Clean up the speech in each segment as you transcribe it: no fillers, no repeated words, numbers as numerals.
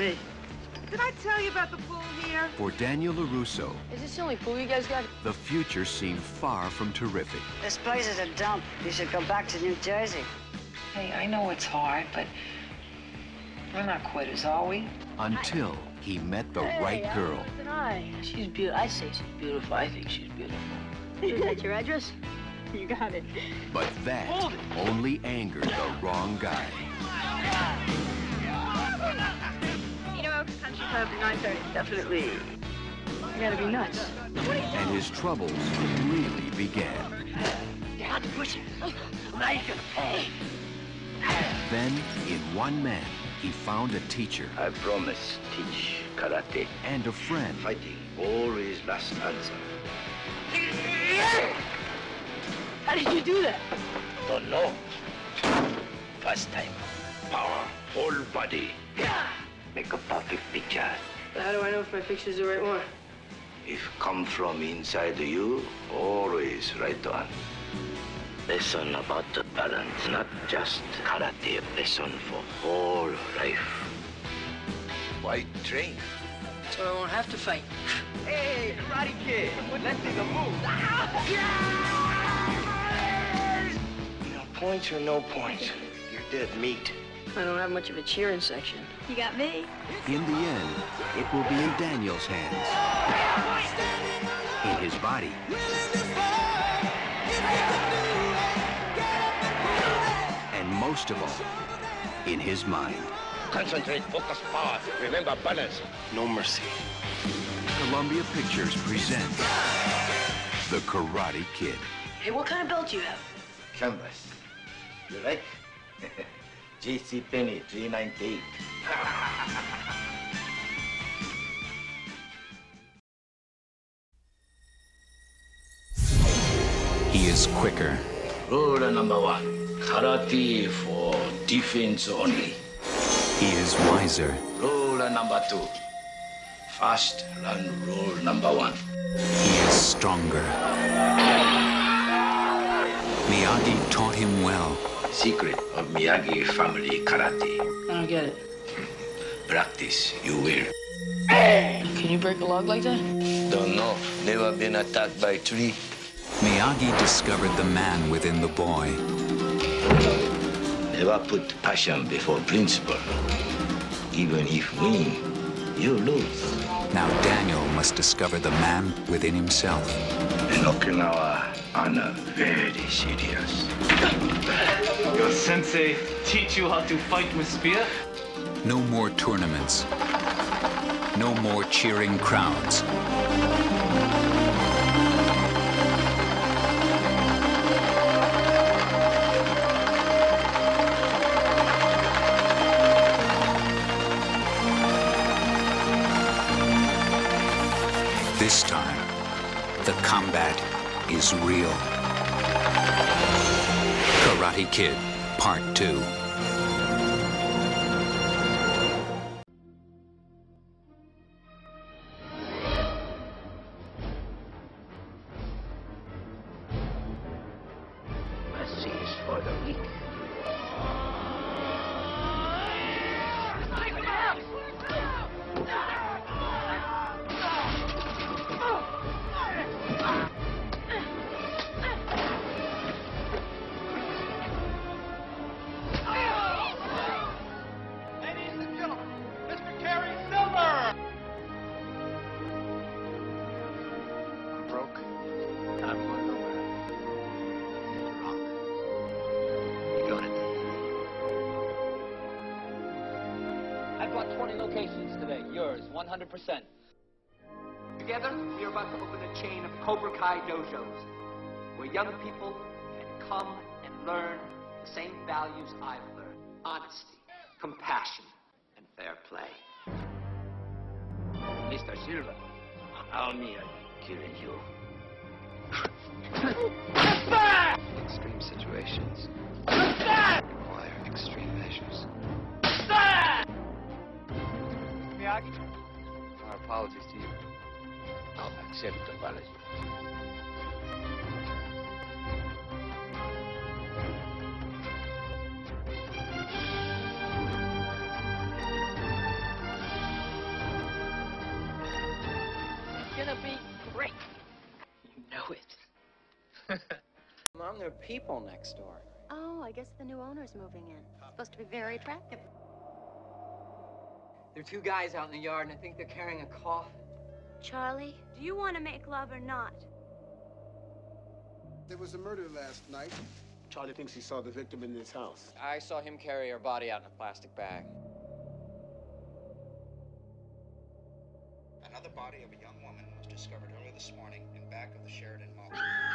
me. Did I tell you about the pool here? For Daniel LaRusso, Is this the only pool you guys got? the future seemed far from terrific. This place is a dump. You should go back to New Jersey. Hey, I know it's hard, but we're not quitters, are we? Until he met the right girl. She's beautiful. I say she's beautiful. I think she's beautiful. Is that your address? You got it. But that only angered the wrong guy. You know, country club at 9:30. Definitely. You gotta be nuts. And his troubles really began. You have to push it. Now you can pay. Then, in one man, he found a teacher I promise teach karate. and a friend. Fighting always last answer. How did you do that? Don't know. First time. Power. Whole body. Make a perfect picture. How do I know if my picture's the right one? If come from inside you, always right on. Lesson about the balance, not just karate. Lesson for whole life. Why train? So I won't have to fight. Hey, Karate Kid, let's see the move. Points or no points, you're dead meat. I don't have much of a cheering section. You got me. In the end, it will be in Daniel's hands, in his body, and most of all, in his mind. Concentrate, focus, power. Remember balance. No mercy. Columbia Pictures presents The Karate Kid. Hey, what kind of belt do you have? Canvas. You like? J.C. Penney, $3.98. He is quicker. Rule number 1. Karate for defense only. He is wiser. Rule number 2. Fast run rule number 1. He is stronger. Miyagi taught him well. Secret of Miyagi family karate. I don't get it. Practice, you will. Can you break a log like that? Don't know. Never been attacked by tree. Miyagi discovered the man within the boy. Never put passion before principle. Even if win, you lose. Now Daniel must discover the man within himself. In Okinawa, honor very serious. Your sensei teach you how to fight with spear? No more tournaments. No more cheering crowds. This time, the combat is real. Karate Kid, Part 2. Mercy is for the weak. Ladies and gentlemen, Mr. Terry Silver! I'm broke, and I'm going nowhere. You're wrong. You got it. I've brought 20 locations today. Yours, 100%. Together, we are about to open a chain of Cobra Kai dojos, where young people can come and learn the same values I've learned. Honesty, compassion, and fair play. Mr. Silva, allow me killing you. Extreme situations require extreme measures. Miyagi? Our apologies to you. I'll accept the apology. gonna be great. You know it. Mom, there are people next door. Oh, I guess the new owner's moving in. It's supposed to be very attractive. There are two guys out in the yard, and I think they're carrying a coffin. Charlie, do you want to make love or not? There was a murder last night. Charlie thinks he saw the victim in this house. I saw him carry her body out in a plastic bag. Another body of a young woman was discovered early this morning in back of the Sheridan Mall.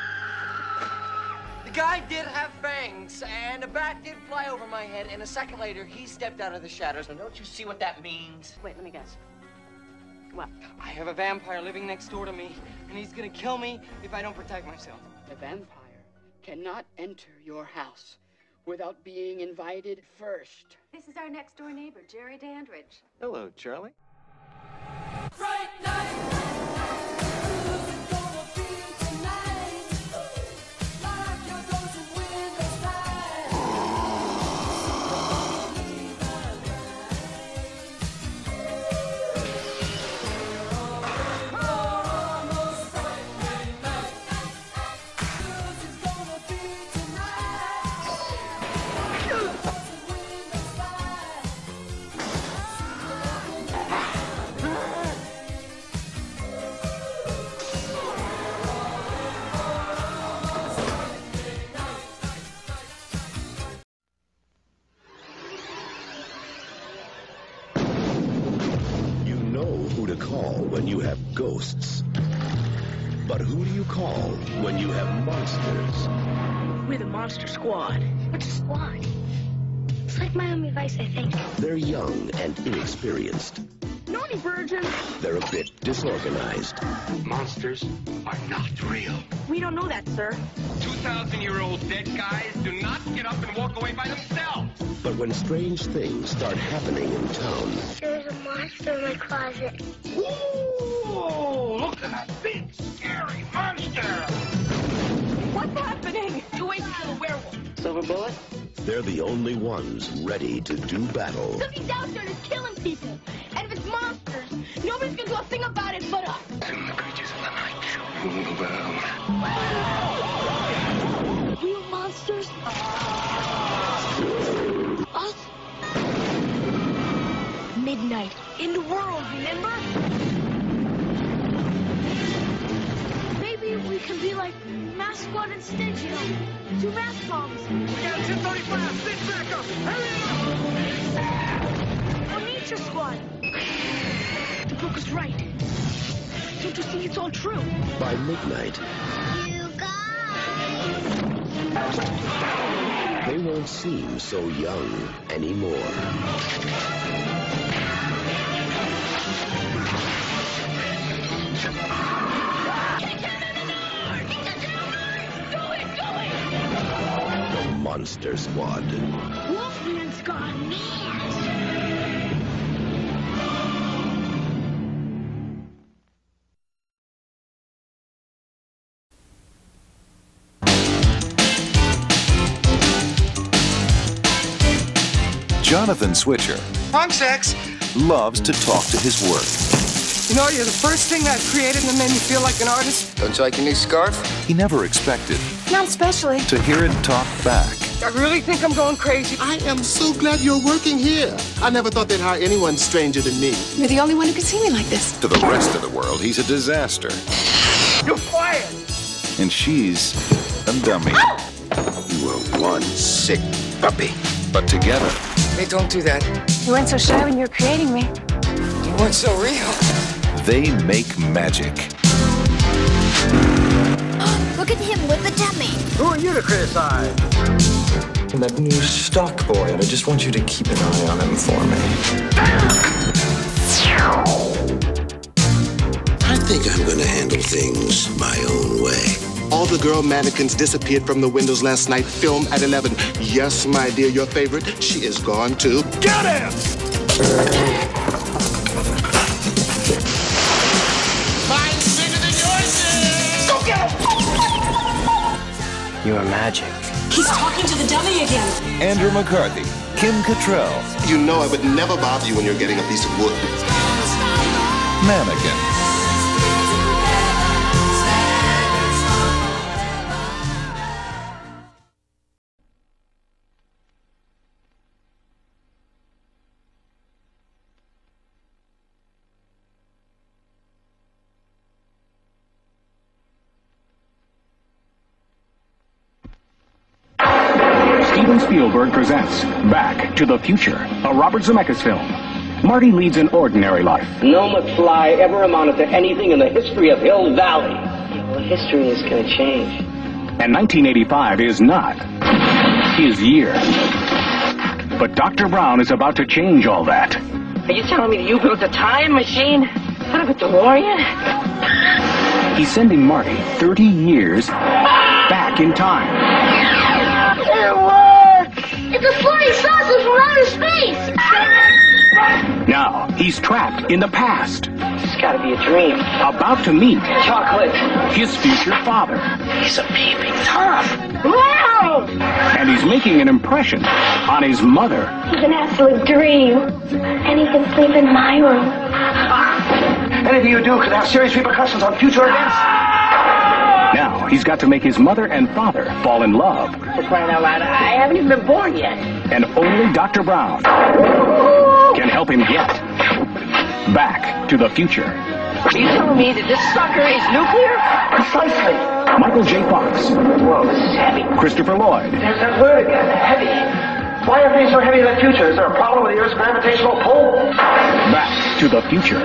The guy did have fangs, and a bat did fly over my head, and a second later, he stepped out of the shadows. And don't you see what that means? Wait, let me guess. What? I have a vampire living next door to me, and he's gonna kill me if I don't protect myself. The vampire cannot enter your house without being invited first. This is our next door neighbor, Jerry Dandridge. Hello, Charlie. Fright night. Call when you have ghosts. But who do you call when you have monsters? We're the Monster Squad. What's a squad? It's like Miami Vice, I think. They're young and inexperienced. Naughty virgin. They're a bit disorganized. Monsters are not real. We don't know that, sir. 2,000-year-old dead guys do not get up and walk away by themselves. But when strange things start happening in town... There's a monster in my closet. Ooh, look at that big, scary monster! What's happening? You wait till a werewolf. Silver bullet? They're the only ones ready to do battle. So he's out there just killing people. And if it's monsters, nobody's gonna do a thing about it but us. And the creatures of the night shall rule the world. Real monsters? Us? Midnight. In the world, remember? Maybe we can be like Mask Squad instead, you know? Two mask bombs. We got 1035. Stick back up. Hurry up! Or Nature Squad. The book was right. Don't you see it's all true? By midnight... You guys! They won't seem so young anymore. The Monster Squad. Wolfman's gone mad. Jonathan Switcher Wrong sex. loves to talk to his work. You know, you're the first thing that I've created that made me feel like an artist. Don't you like your new scarf? He never expected Not especially. to hear it talk back. I really think I'm going crazy. I am so glad you're working here. I never thought they'd hire anyone stranger than me. You're the only one who can see me like this. To the rest of the world, he's a disaster. You're fired! And she's a dummy. You were one sick puppy. But together, Hey, don't do that. You weren't so shy when you were creating me. You weren't so real. they make magic. Look at him with the dummy. Who are you to criticize? That new stock boy, and I just want you to keep an eye on him for me. I think I'm gonna handle things my own way. All the girl mannequins disappeared from the windows last night. Film at 11. Yes, my dear, your favorite. She is gone too. Get him! Mine's bigger than yours is! Go get him! You are magic. He's talking to the dummy again. Andrew McCarthy, Kim Cattrall. You know I would never bother you when you're getting a piece of wood. Mannequin. Steven Spielberg presents Back to the Future, a Robert Zemeckis film. Marty leads an ordinary life. No McFly ever amounted to anything in the history of Hill Valley. Well, history is going to change. And 1985 is not his year. But Dr. Brown is about to change all that. Are you telling me you built a time machine out of a DeLorean? He's sending Marty 30 years back in time. It's a flying saucer from outer space! Now, he's trapped in the past. It's gotta be a dream. About to meet chocolate. His future father. He's a peeping Tom. Wow! And he's making an impression on his mother. He's an absolute dream. And he can sleep in my room. Anything you do could have serious repercussions on future events. Now, he's got to make his mother and father fall in love. For crying out loud, I haven't even been born yet. And only Dr. Brown can help him get back to the future. Are you telling me that this sucker is nuclear? Precisely. Michael J. Fox. Whoa, this is heavy. Christopher Lloyd. There's that word again, heavy. Why are things so heavy in the future? Is there a problem with the Earth's gravitational pull? Back to the future.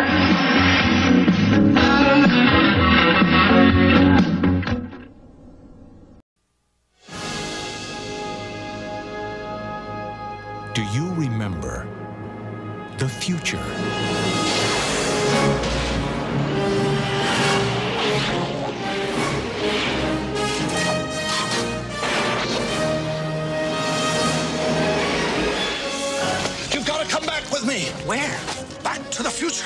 Do you remember the future? You've got to come back with me. Where? Back to the future.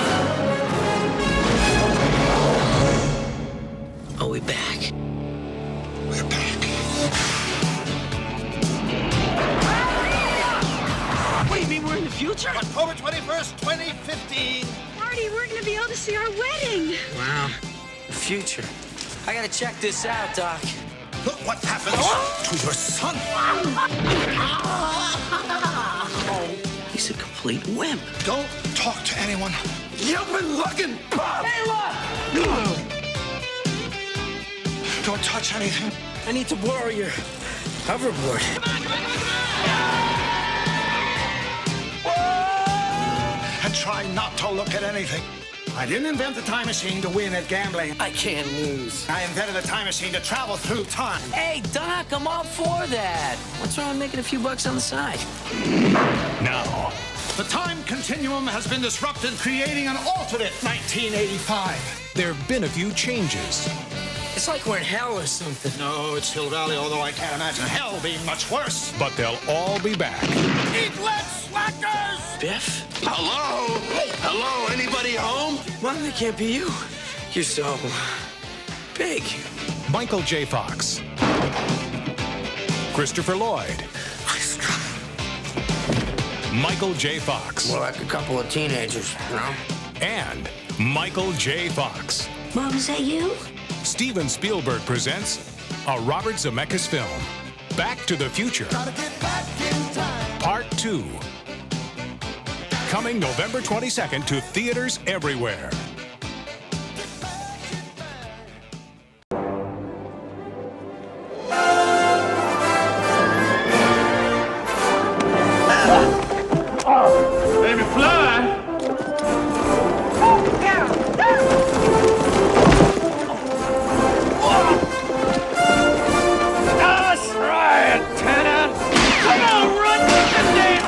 Are we back? We're back. What do you mean we're in the future? October 21st, 2015. Marty, we're gonna be able to see our wedding. Wow. The future. I gotta check this out, Doc. Look what happened to your son. He's a complete wimp. Don't talk to anyone. You've been looking, Bob. Hey, look! Don't touch anything. I need to borrow your hoverboard. And try not to look at anything. I didn't invent the time machine to win at gambling. I can't lose. I invented the time machine to travel through time. Hey, Doc, I'm all for that. What's wrong with making a few bucks on the side? Now, the time continuum has been disrupted, creating an alternate 1985. There have been a few changes. It's like we're in hell or something. No, it's Hill Valley, although I can't imagine hell being much worse. But they'll all be back. Eat less, slackers! Biff? Hello? Hello? Anybody home? Well, that can't be you. You're so big. Michael J. Fox. Christopher Lloyd. Michael J. Fox. More like a couple of teenagers, you know? And Michael J. Fox. Mom, is that you? Steven Spielberg presents a Robert Zemeckis film, Back to the Future, Part 2. Coming November 22nd to theaters everywhere. Baby fly. That's right, Tanner. Come on, run with the damn.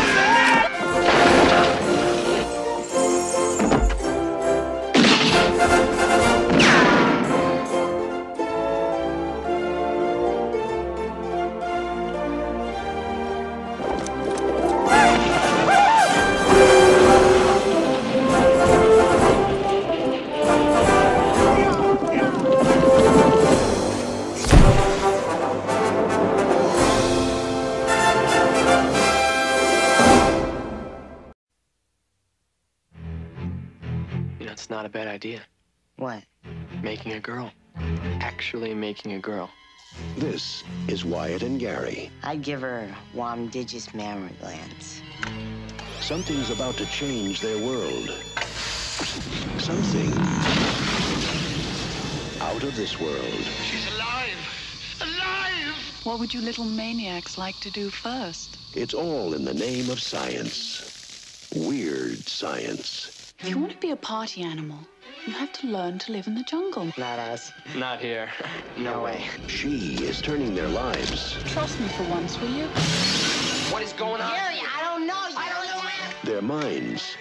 It's not a bad idea. What? Making a girl. Actually making a girl. This is Wyatt and Gary. I'd give her Wamdigis mammary glands. Something's about to change their world. Something out of this world. She's alive! Alive! What would you little maniacs like to do first? It's all in the name of science. Weird science. If you want to be a party animal, you have to learn to live in the jungle. Not us. Not here. No way. She is turning their lives. Trust me for once, will you? What is going on? Gary, I don't know. I don't know. Their minds.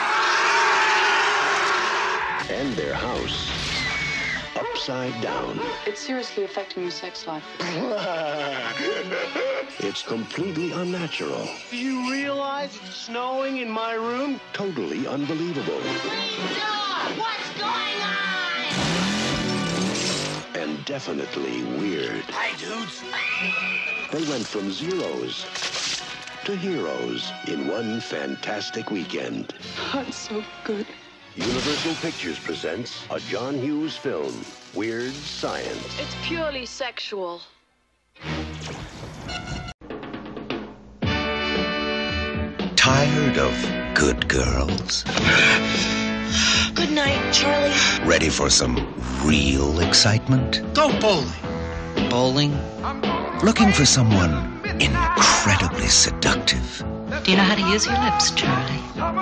And their house. Upside down. It's seriously affecting your sex life. It's completely unnatural. Do you realize it's snowing in my room? Totally unbelievable. What's going on? And definitely weird. Hi, dudes. They went from zeros to heroes in one fantastic weekend. That's so good. Universal Pictures presents a John Hughes film, Weird Science. It's purely sexual. Tired of good girls? Good night, Charlie. Ready for some real excitement? Go bowling. Bowling? Looking for someone incredibly seductive? Do you know how to use your lips, Charlie?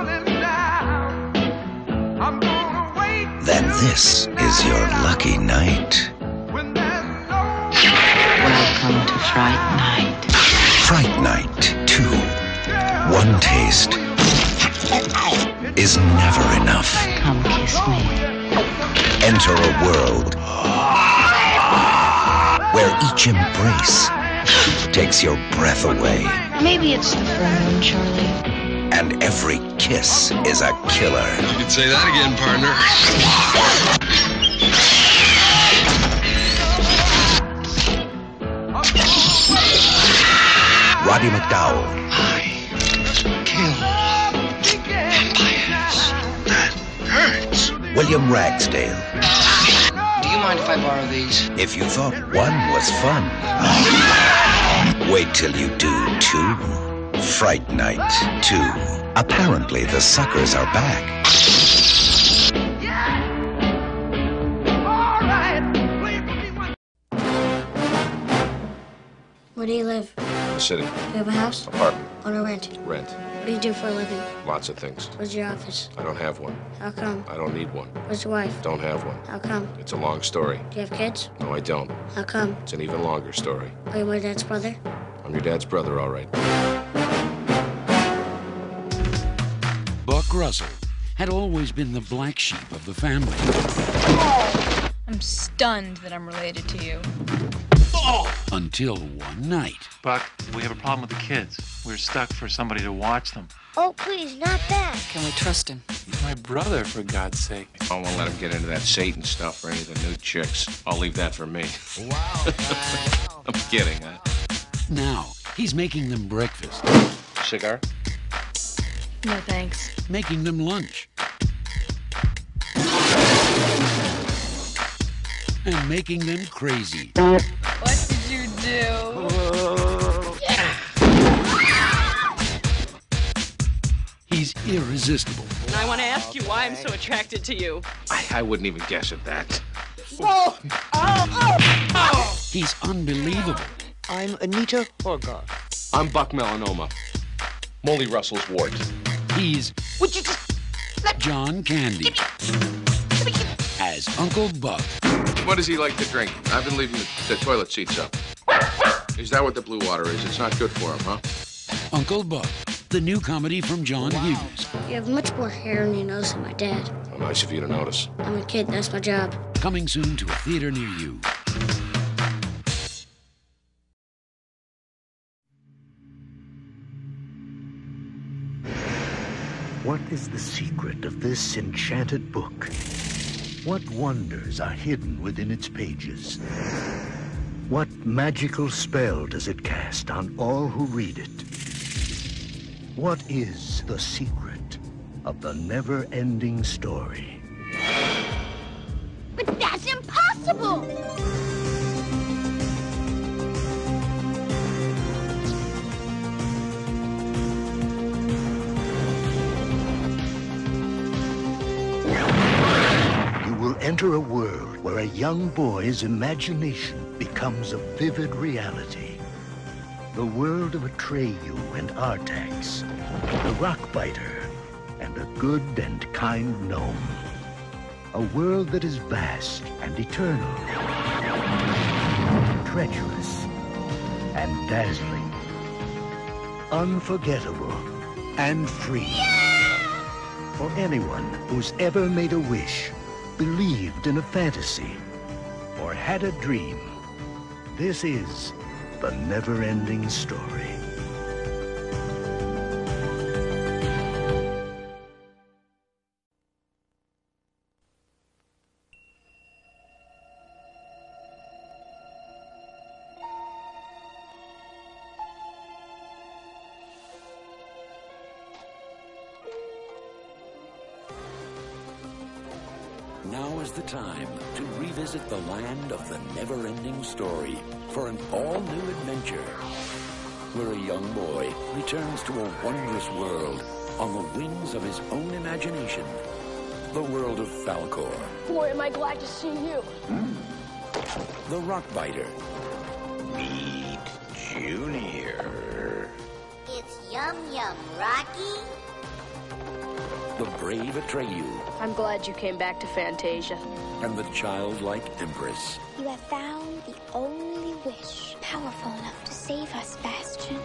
Then this is your lucky night. Welcome to Fright Night. Fright Night 2. One taste is never enough. Come kiss me. Enter a world where each embrace takes your breath away. Maybe it's the full moon, Charlie. And every kiss is a killer. You can say that again, partner. Roddy McDowall. I kill vampires. That hurts. William Ragsdale. Do you mind if I borrow these? If you thought one was fun, wait till you do two. Fright Night 2. Apparently the suckers are back. Where do you live? The city. Do you have a house? Apartment. On a rent? Rent. What do you do for a living? Lots of things. Where's your office? I don't have one. How come? I don't need one. Where's your wife? Don't have one. How come? It's a long story. Do you have kids? No, I don't. How come? It's an even longer story. Are you my dad's brother? I'm your dad's brother, all right. Buck Russell had always been the black sheep of the family. I'm stunned that I'm related to you. Until one night. Buck, we have a problem with the kids. We're stuck for somebody to watch them. Oh, please, not that. Can we trust him? He's my brother, for God's sake. I won't let him get into that Satan stuff or any of the new chicks. I'll leave that for me. Wow. I'm kidding, huh? Now, he's making them breakfast. Cigar? No, thanks. Making them lunch. And making them crazy. What did you do? He's irresistible. And I want to ask you why I'm so attracted to you. I wouldn't even guess at that. Whoa! He's unbelievable. I'm Anita Horgar. I'm Buck Melanoma. Molly Russell's wart. He's Would you just John Candy. As Uncle Buck. What does he like to drink? I've been leaving the toilet seats up. Is that what the blue water is? It's not good for him, huh? Uncle Buck, the new comedy from John Hughes. You have much more hair on your nose than my dad. How nice of you to notice. I'm a kid, that's my job. Coming soon to a theater near you. What is the secret of this enchanted book? What wonders are hidden within its pages? What magical spell does it cast on all who read it? What is the secret of the never-ending story? But that's impossible! enter a world where a young boy's imagination becomes a vivid reality. The world of Atreyu and Artax, the Rockbiter, and a good and kind gnome. A world that is vast and eternal, treacherous and dazzling, unforgettable and free. For anyone who's ever made a wish, believed in a fantasy, or had a dream, this is the never-ending story. Now is the time to revisit the land of the never-ending story for an all-new adventure, where a young boy returns to a wondrous world on the wings of his own imagination, the world of Falkor. Boy, am I glad to see you. The Rockbiter. Meet Junior. It's Yum Yum, Rocky. The brave Atreyu. I'm glad you came back to Fantasia. And the childlike Empress. You have found the only wish powerful enough to save us, Bastion.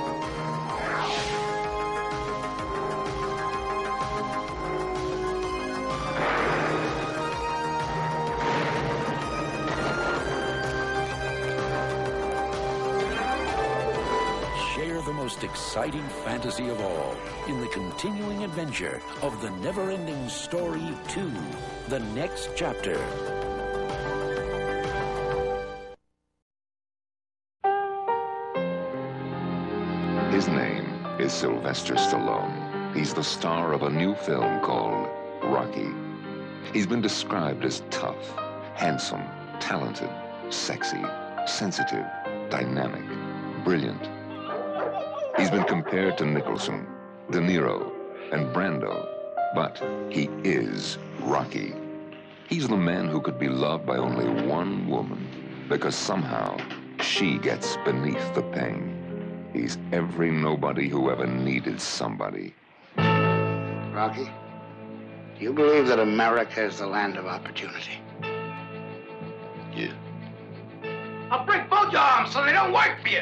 Share the most exciting fantasy of all in the continuing adventure of the Never-Ending Story 2, the next chapter. His name is Sylvester Stallone. He's the star of a new film called Rocky. He's been described as tough, handsome, talented, sexy, sensitive, dynamic, brilliant. He's been compared to Nicholson, De Niro, and Brando, but he is Rocky. He's the man who could be loved by only one woman because somehow she gets beneath the pain. He's every nobody who ever needed somebody. Rocky, do you believe that America is the land of opportunity? Yeah. I'll break both your arms so they don't work for you.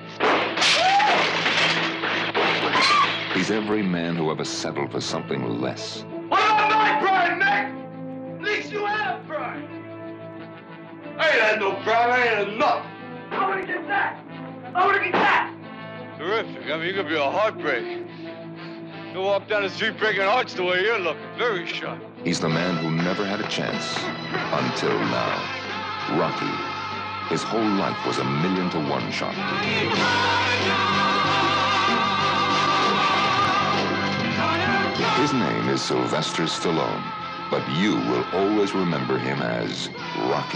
He's every man who ever settled for something less. What about my pride, Nick? At least you have pride. I ain't had no pride. I ain't had enough. I want to get that. I want to get that. Terrific. I mean, you could be a heartbreak. You walk down the street breaking hearts the way you're looking. Very sharp. He's the man who never had a chance until now. Rocky. His whole life was a 1,000,000-to-1 shot. His name is Sylvester Stallone, but you will always remember him as Rocky.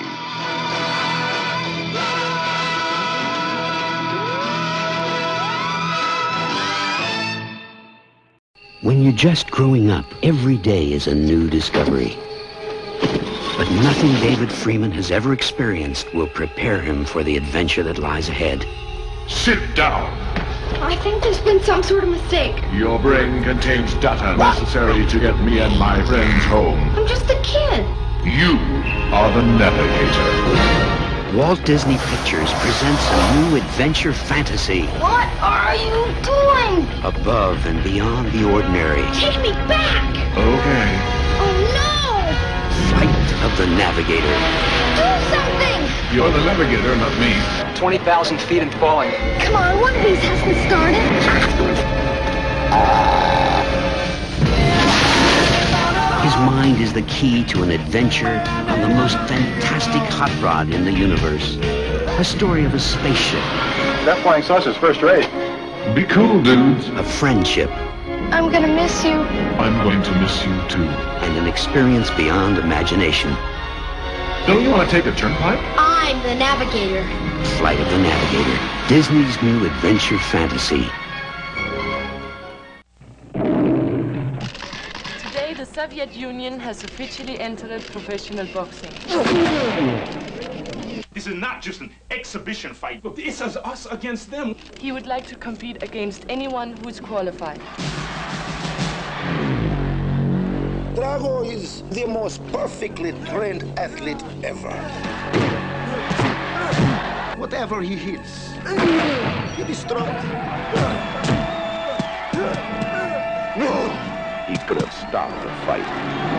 When you're just growing up, every day is a new discovery. But nothing David Freeman has ever experienced will prepare him for the adventure that lies ahead. Sit down. I think there's been some sort of mistake. Your brain contains data necessary to get me and my friends home. I'm just a kid. You are the Navigator. Walt Disney Pictures presents a new adventure fantasy. What are you doing? Above and beyond the ordinary. Take me back. Okay. Oh, no. Flight of the Navigator. Do something. You're the Navigator, not me. 20,000 feet and falling. Come on, one of these hasn't started. His mind is the key to an adventure on the most fantastic hot rod in the universe. A story of a spaceship. That flying saucer's first rate. Be cool, dudes. A friendship. I'm gonna miss you. I'm going to miss you, too. And an experience beyond imagination. Don't you want to take a turnpike? I'm the Navigator. Flight of the Navigator. Disney's new adventure fantasy. Today Today, the Soviet Union has officially entered professional boxing. This is not just an exhibition fight. This is us against them. He would like to compete against anyone who is qualified. Drago is the most perfectly trained athlete ever. Whatever he hits, he destroys. He could have stopped the fight.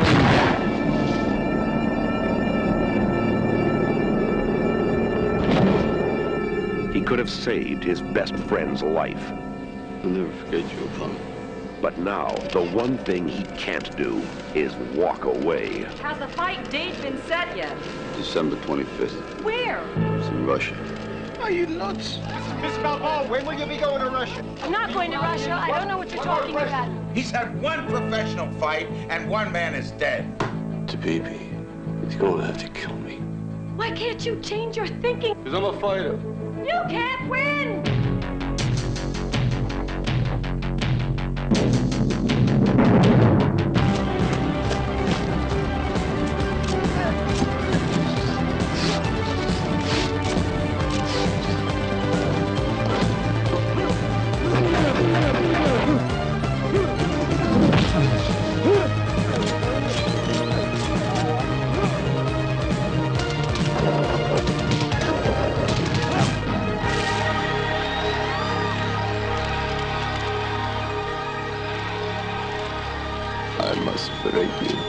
He could have saved his best friend's life. I'll never forget you, Apollo. But now, the one thing he can't do is walk away. Has the fight date been set yet? December 25th. Where? It's in Russia. Are you nuts? Miss Balboa, when will you be going to Russia? I'm not going to Russia. I don't know what you're talking about. He's had one professional fight, and one man is dead. Tabibi, he's going to have to kill me. Why can't you change your thinking? Because I'm a fighter. You can't win! I must break you.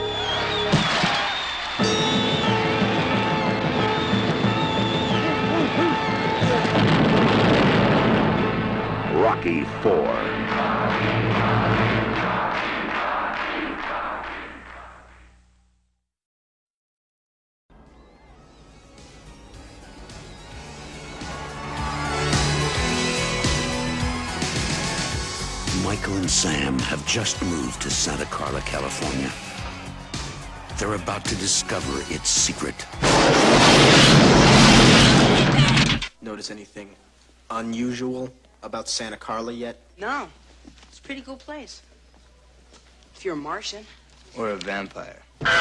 Rocky IV. Michael and Sam have just moved to Santa Carla, California. They're about to discover its secret. Notice anything unusual about Santa Carla yet? No. It's a pretty cool place. If you're a Martian. Or a vampire.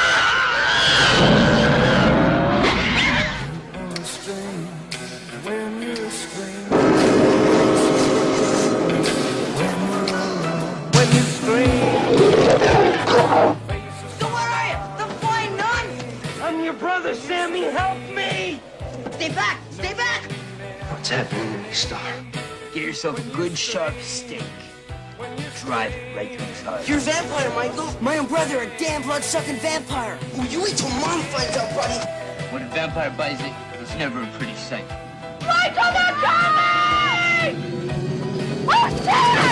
Brother Sammy, help me! Stay back! Stay back! What's happening, Star? Get yourself a good sharp steak. Drive it right through his heart. You're a vampire, Michael. My own brother, a damn blood-sucking vampire. Oh, you wait till Mom finds out, buddy. When a vampire buys it, it's never a pretty sight. Michael, they're coming! Oh, shit!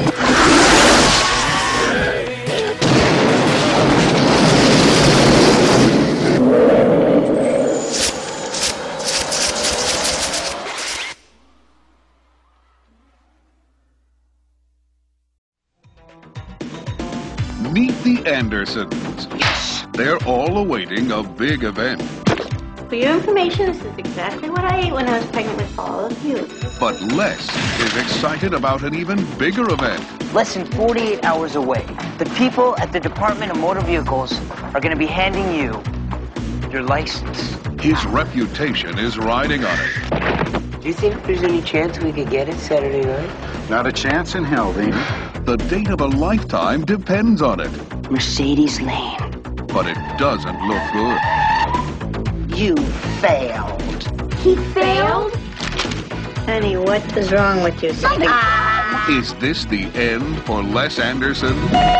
Meet the Andersons. They're all awaiting a big event. For your information, this is exactly what I ate when I was pregnant with all of you. But Les is excited about an even bigger event. Less than 48 hours away, the people at the Department of Motor Vehicles are going to be handing you your license. His reputation is riding on it. Do you think there's any chance we could get it Saturday night? Not a chance in hell, Dean. The date of a lifetime depends on it. Mercedes Lane. But it doesn't look good. You failed. He failed? Honey, what is wrong with you? Something. Is this the end for Les Anderson?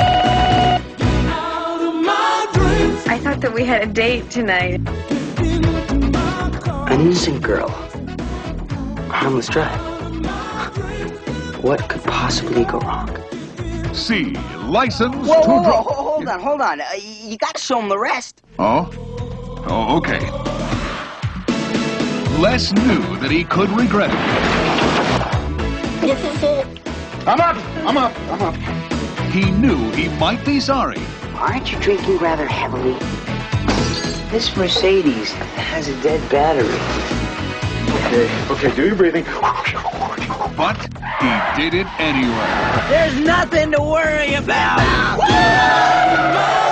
I thought that we had a date tonight. An innocent girl. Harmless drive. What could possibly go wrong? See, license whoa, to drive. Hold on. You got to show him the rest. Oh? Oh, okay. Les knew that he could regret it. This is it. I'm up. He knew he might be sorry. Aren't you drinking rather heavily? This Mercedes has a dead battery. Okay, do your breathing. But he did it anyway. There's nothing to worry about.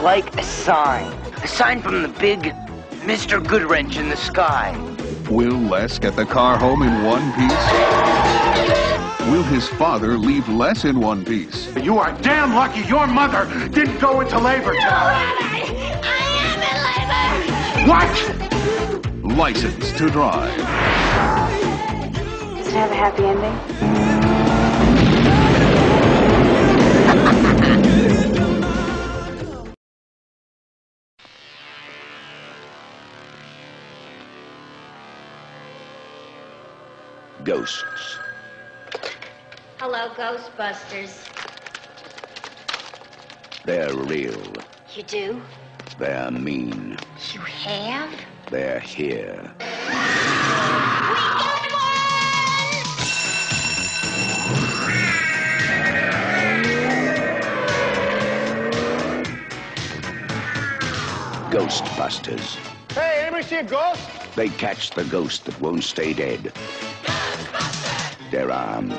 like a sign. A sign from the big Mr. Goodwrench in the sky. Will Les get the car home in one piece? Will his father leave Les in one piece? You are damn lucky your mother didn't go into labor tonight. What? License to Drive. Does it have a happy ending? Ghosts. Hello, Ghostbusters. They're real. You do? They're mean. You have? They're here. Ghostbusters. Hey, anybody see a ghost? They catch the ghost that won't stay dead. They're armed.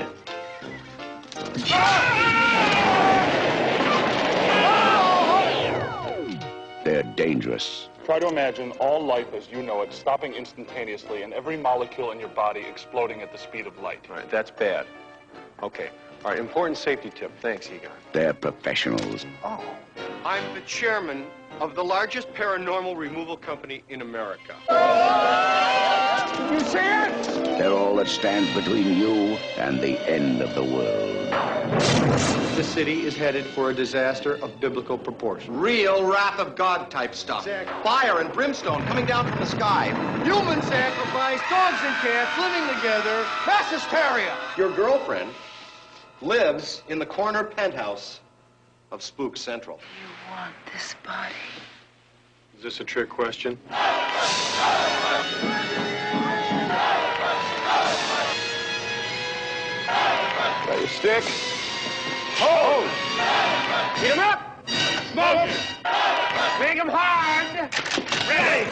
They're dangerous. Try to imagine all life as you know it stopping instantaneously and every molecule in your body exploding at the speed of light. All right, that's bad. Okay. All right, important safety tip. Thanks, Egon. They're professionals. Oh, I'm the chairman of the largest paranormal removal company in America. You see it? They're all that stands between you and the end of the world. The city is headed for a disaster of biblical proportion. Real wrath of God type stuff. Exactly. Fire and brimstone coming down from the sky. Human sacrifice, dogs and cats living together, mass hysteria. Your girlfriend lives in the corner penthouse of Spook Central. You want this body? Is this a trick question? Got your stick? Hold! Get him up! Smoke it! Make him hard! Ready!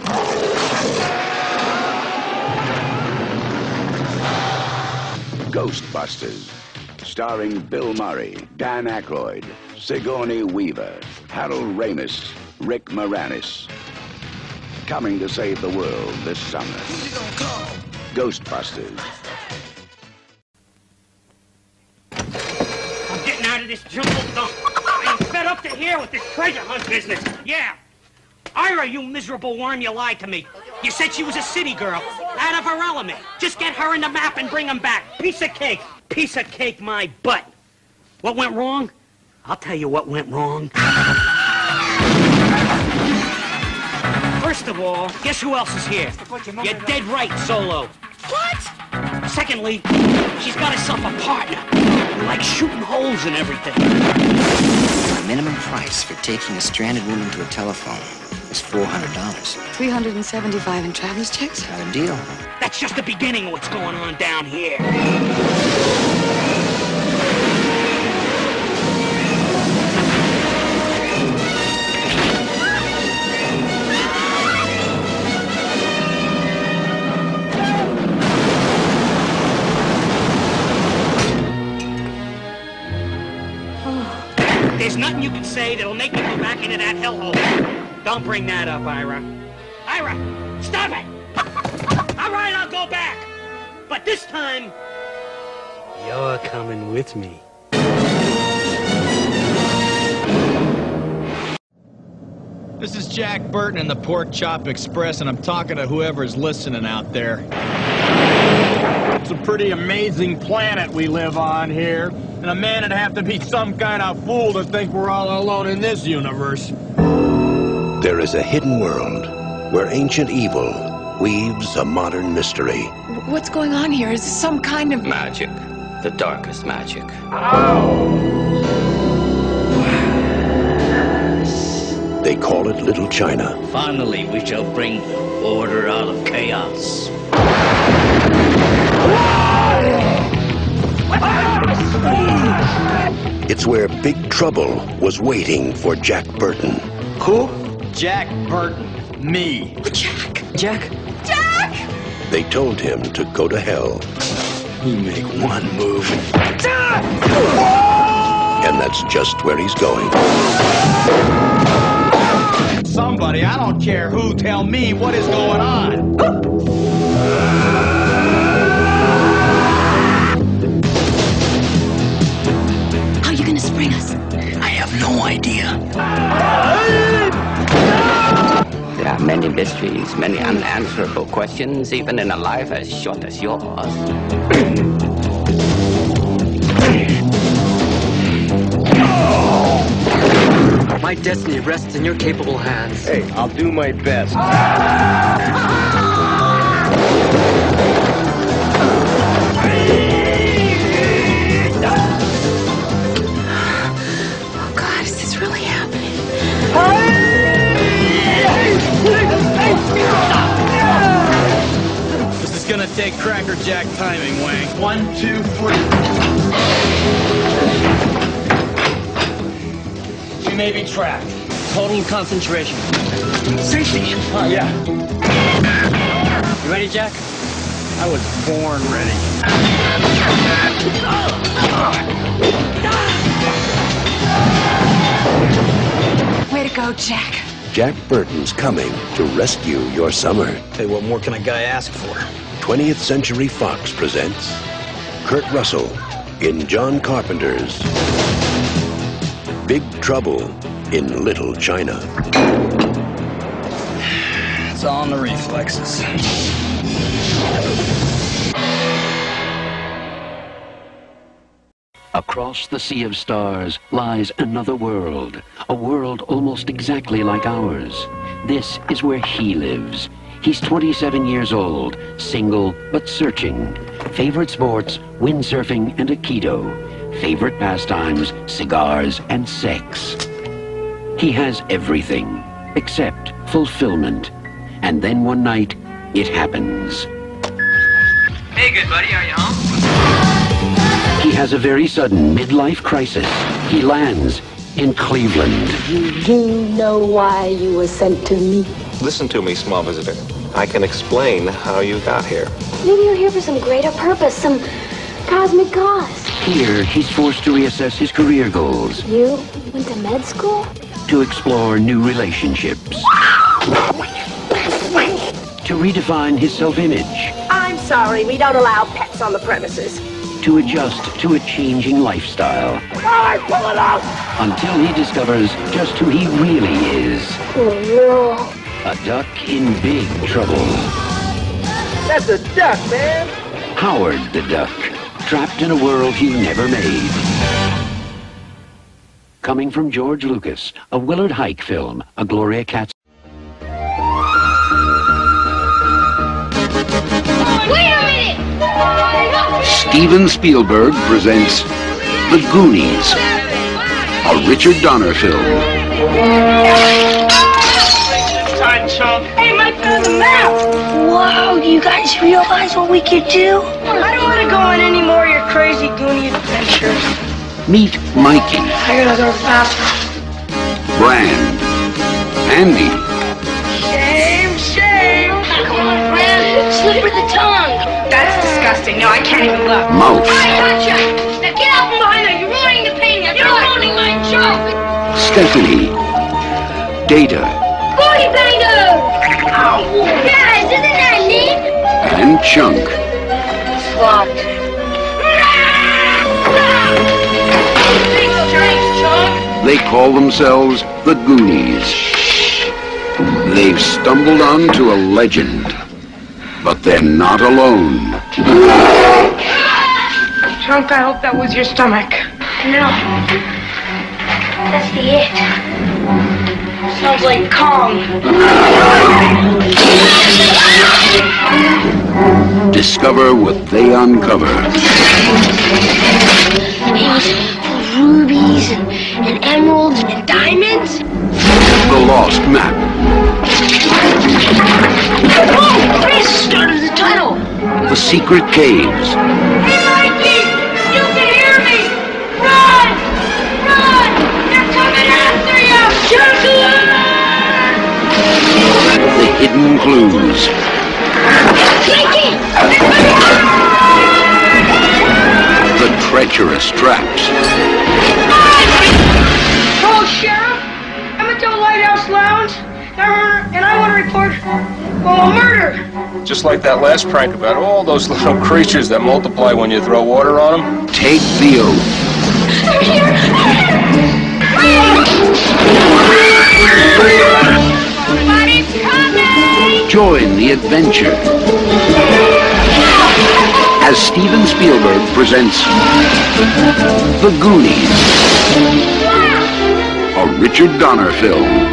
Ghostbusters. Starring Bill Murray, Dan Aykroyd, Sigourney Weaver, Harold Ramis, Rick Moranis. Coming to save the world this summer. Ghostbusters. I'm getting out of this jungle dump. I'm fed up to here with this treasure hunt business. Yeah. Ira, you miserable worm, you lied to me. You said she was a city girl, out of her element. Just get her in the map and bring them back. Piece of cake. Piece of cake, my butt. What went wrong? I'll tell you what went wrong. First of all, guess who else is here? You're dead right, Solo. What? Secondly, she's got herself a partner who likes shooting holes and everything. The minimum price for taking a stranded woman to a telephone is $400. $375 in traveler's checks? Got a deal. That's just the beginning of what's going on down here. There's nothing you can say that'll make me go back into that hellhole. Don't bring that up, Ira. Ira, stop it! All right, I'll go back. But this time, you're coming with me. This is Jack Burton in the Pork Chop Express, and I'm talking to whoever's listening out there. It's a pretty amazing planet we live on here, and a man would have to be some kind of fool to think we're all alone in this universe. There is a hidden world where ancient evil weaves a modern mystery. What's going on here? Is this some kind of... Magic. The darkest magic. They call it Little China. Finally, we shall bring order out of chaos. It's where Big Trouble was waiting for Jack Burton. Who? Jack Burton. Me. Jack! Jack? Jack! They told him to go to hell. You make one move. And that's just where he's going. somebody, I don't care who, tell me what is going on. How are you gonna spring us? I have no idea. There are many mysteries, many unanswerable questions, even in a life as short as yours. My destiny rests in your capable hands. Hey, I'll do my best. Oh God, is this really happening? This is gonna take Cracker Jack timing, Wang. 1, 2, 3. We may be trapped. Total concentration. Safety! Oh, yeah. You ready, Jack? I was born ready. Way to go, Jack. Jack Burton's coming to rescue your summer. Hey, what more can a guy ask for? 20th Century Fox presents Kurt Russell in John Carpenter's Big Trouble in Little China. It's all in the reflexes. Across the sea of stars lies another world, a world almost exactly like ours. This is where he lives. He's 27 years old, single but searching. Favorite sports, windsurfing and Aikido. Favorite pastimes, cigars and sex. He has everything except fulfillment. And then one night, it happens. Hey, good buddy, are you home? He has a very sudden midlife crisis. He lands in Cleveland. You do know why you were sent to me? Listen to me, small visitor. I can explain how you got here. Maybe you're here for some greater purpose, some cosmic cause. Here, he's forced to reassess his career goals. You went to med school? To explore new relationships. To redefine his self-image. I'm sorry, we don't allow pets on the premises. To adjust to a changing lifestyle. Alright, pull it out! Until he discovers just who he really is. Oh no. A duck in big trouble. That's a duck, man! Howard the Duck, trapped in a world he never made. Coming from George Lucas, a Willard Huyck film, a Gloria Katz. Wait a minute! Steven Spielberg presents The Goonies, a Richard Donner film. Time, chump! Hey, Mike found the map! Whoa, do you guys realize what we could do? I don't want to go on any more of your crazy Goonie adventures. Meet Mikey. I gotta go faster. Brand. Andy. Shame! Come on, friend. Slipper the tongue. That's disgusting. No, I can't even look. Mouse. I gotcha! Now get out from behind there. You're ruining the painting. You're ruining my joke. Stephanie. Data. Booty Bango! Ow! Guys, isn't that neat? And Chunk. It's locked. They call themselves the Goonies. They've stumbled onto a legend, but they're not alone. Chunk, I hope that was your stomach. No. That's the it. Sounds like Kong. Discover what they uncover. It was rubies and emeralds and diamonds. The Lost Map. Oh, Chris started the title. The Secret Caves. Hey, Mikey! You can hear me! Run! Run! They're coming after you! The Hidden Clues. Mikey! The treacherous traps. Oh, Sheriff! I'm at the Lighthouse Lounge. Oh, murder! Just like that last prank about all those little creatures that multiply when you throw water on them. Take the oath. Somebody's coming! Join the adventure as Steven Spielberg presents The Goonies, A Richard Donner film.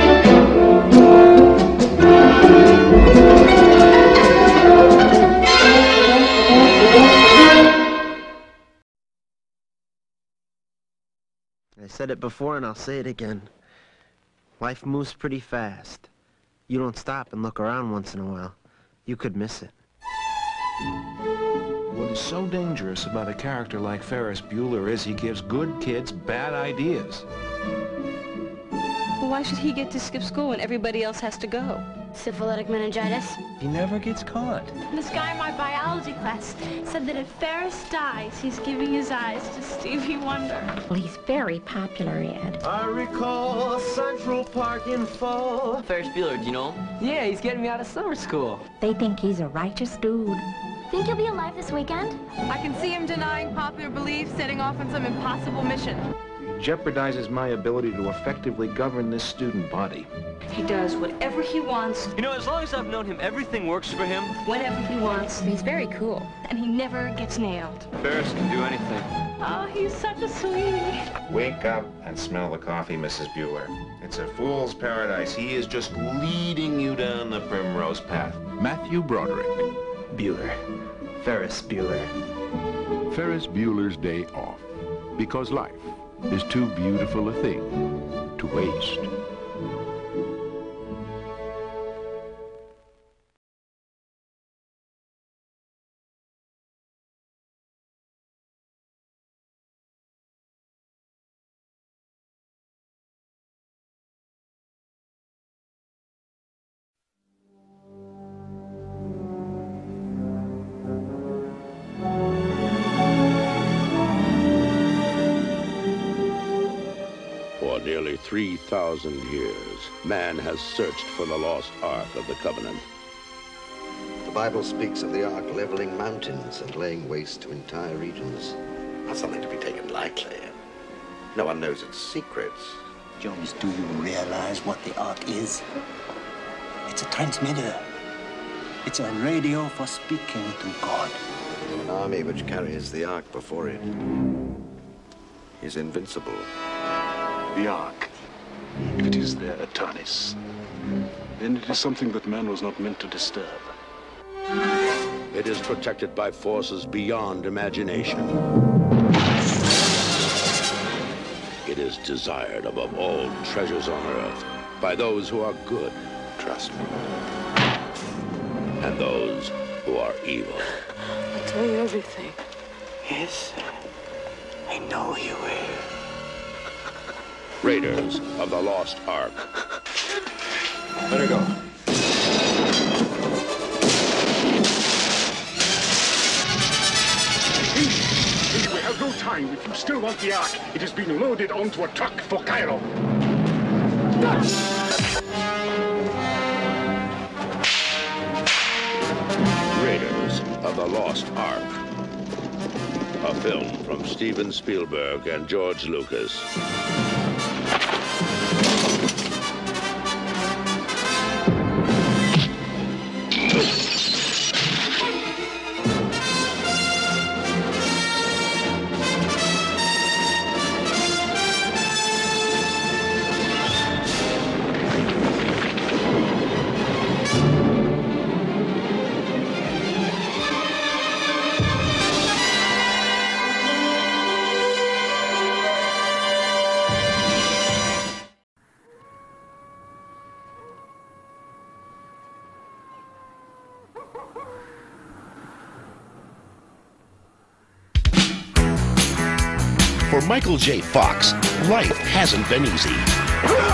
I said it before and I'll say it again. Life moves pretty fast. You don't stop and look around once in a while, you could miss it. What is so dangerous about a character like Ferris Bueller is he gives good kids bad ideas. Well, why should he get to skip school when everybody else has to go? Syphilitic meningitis? He never gets caught. This guy in my biology class said that if Ferris dies, he's giving his eyes to Stevie Wonder. Well, he's very popular, Ed. I recall Central Park in fall. Ferris Bueller, do you know him? Yeah, he's getting me out of summer school. They think he's a righteous dude. Think he'll be alive this weekend? I can see him denying popular belief, setting off on some impossible mission. He jeopardizes my ability to effectively govern this student body. He does whatever he wants. You know, as long as I've known him, everything works for him. Whenever he wants. He's very cool. And he never gets nailed. Ferris can do anything. Oh, he's such a sweetie. Wake up and smell the coffee, Mrs. Bueller. It's a fool's paradise. He is just leading you down the primrose path. Matthew Broderick. Bueller. Ferris Bueller. Ferris Bueller's Day Off. Because life is too beautiful a thing to waste. For nearly 3,000 years, man has searched for the lost Ark of the Covenant. The Bible speaks of the Ark leveling mountains and laying waste to entire regions. Not something to be taken lightly. No one knows its secrets. Jones, do you realize what the Ark is? It's a transmitter. It's a radio for speaking to God. An army which carries the Ark before it is invincible. The Ark, if it is their Atarnis, then it is something that man was not meant to disturb. It is protected by forces beyond imagination. It is desired above all treasures on earth by those who are good. Trust me. And those who are evil. I'll tell you everything. Yes, I know you will. Raiders of the Lost Ark. Let her go. We have no time. If you still want the Ark, it has been loaded onto a truck for Cairo. Raiders of the Lost Ark. A film from Steven Spielberg and George Lucas. For Michael J. Fox, life hasn't been easy. Hello?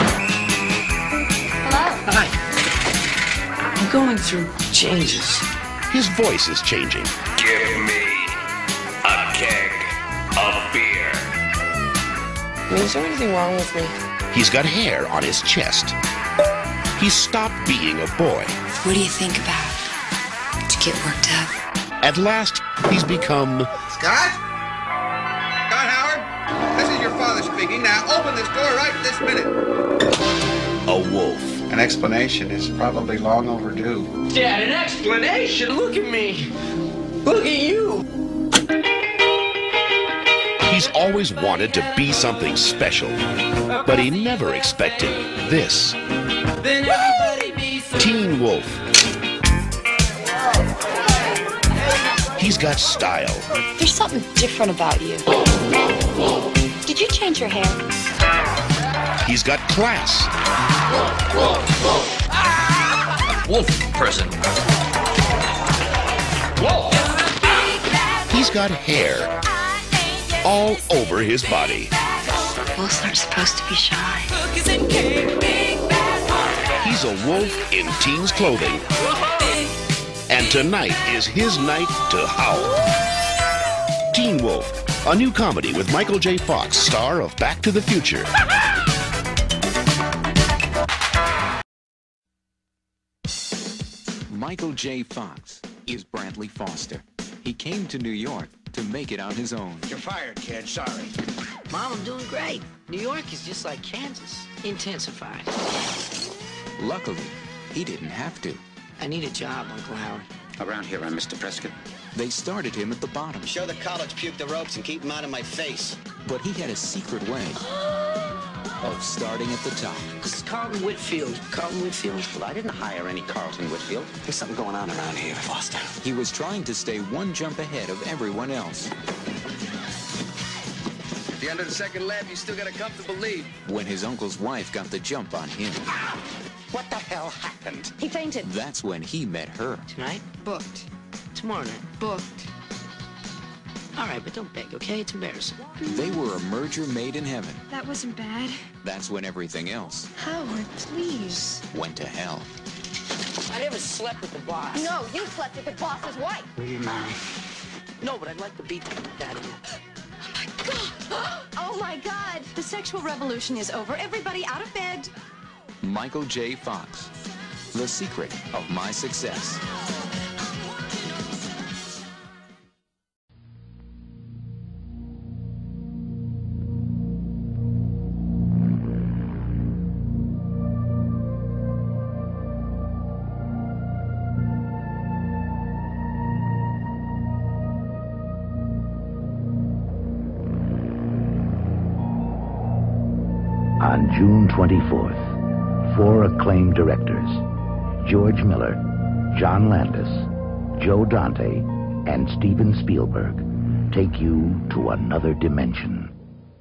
Hi. I'm going through changes. His voice is changing. Give me a keg of beer. I mean, is there anything wrong with me? He's got hair on his chest. He stopped being a boy. What do you think about? Did you get worked up? At last, he's become... Scott? Scott Howard? This is your father speaking. Now open this door right this minute. a wolf. An explanation is probably long overdue. Dad, an explanation? Look at me. Look at you. He's always wanted to be something special, but he never expected this. Teen Wolf. He's got style. There's something different about you. Did you change your hair? He's got class. Wolf person. Wolf. He's got hair all over his body. Wolves aren't supposed to be shy. He's a wolf in teens clothing. And tonight is his night to howl. Teen Wolf, a new comedy with Michael J. Fox, star of Back to the Future. Michael J. Fox is Brantley Foster. He came to New York to make it on his own. You're fired, kid. Sorry. Mom, I'm doing great. New York is just like Kansas, intensified. Luckily, he didn't have to. I need a job, Uncle Howard. Around here, I'm Mr. Prescott. They started him at the bottom. Show the college puke the ropes and keep them out of my face. But he had a secret way of starting at the top. This is Carlton Whitfield. Carlton Whitfield? Well, I didn't hire any Carlton Whitfield. There's something going on around here, Foster. He was trying to stay one jump ahead of everyone else. At the end of the second lap, you still got a comfortable lead. When his uncle's wife got the jump on him. What the hell happened? He fainted. That's when he met her. Tonight? Booked. Tomorrow night? Booked. All right, but don't beg, okay? It's embarrassing. They were a merger made in heaven. That wasn't bad. That's when everything else Howard, please. went to hell. I never slept with the boss. No, you slept with the boss's wife. Will you marry? No, but I'd like to beat that in. Oh my God! The sexual revolution is over. Everybody out of bed. Michael J. Fox, the secret of my success. On June 24th, 4 acclaimed directors, George Miller, John Landis, Joe Dante, and Steven Spielberg, take you to another dimension.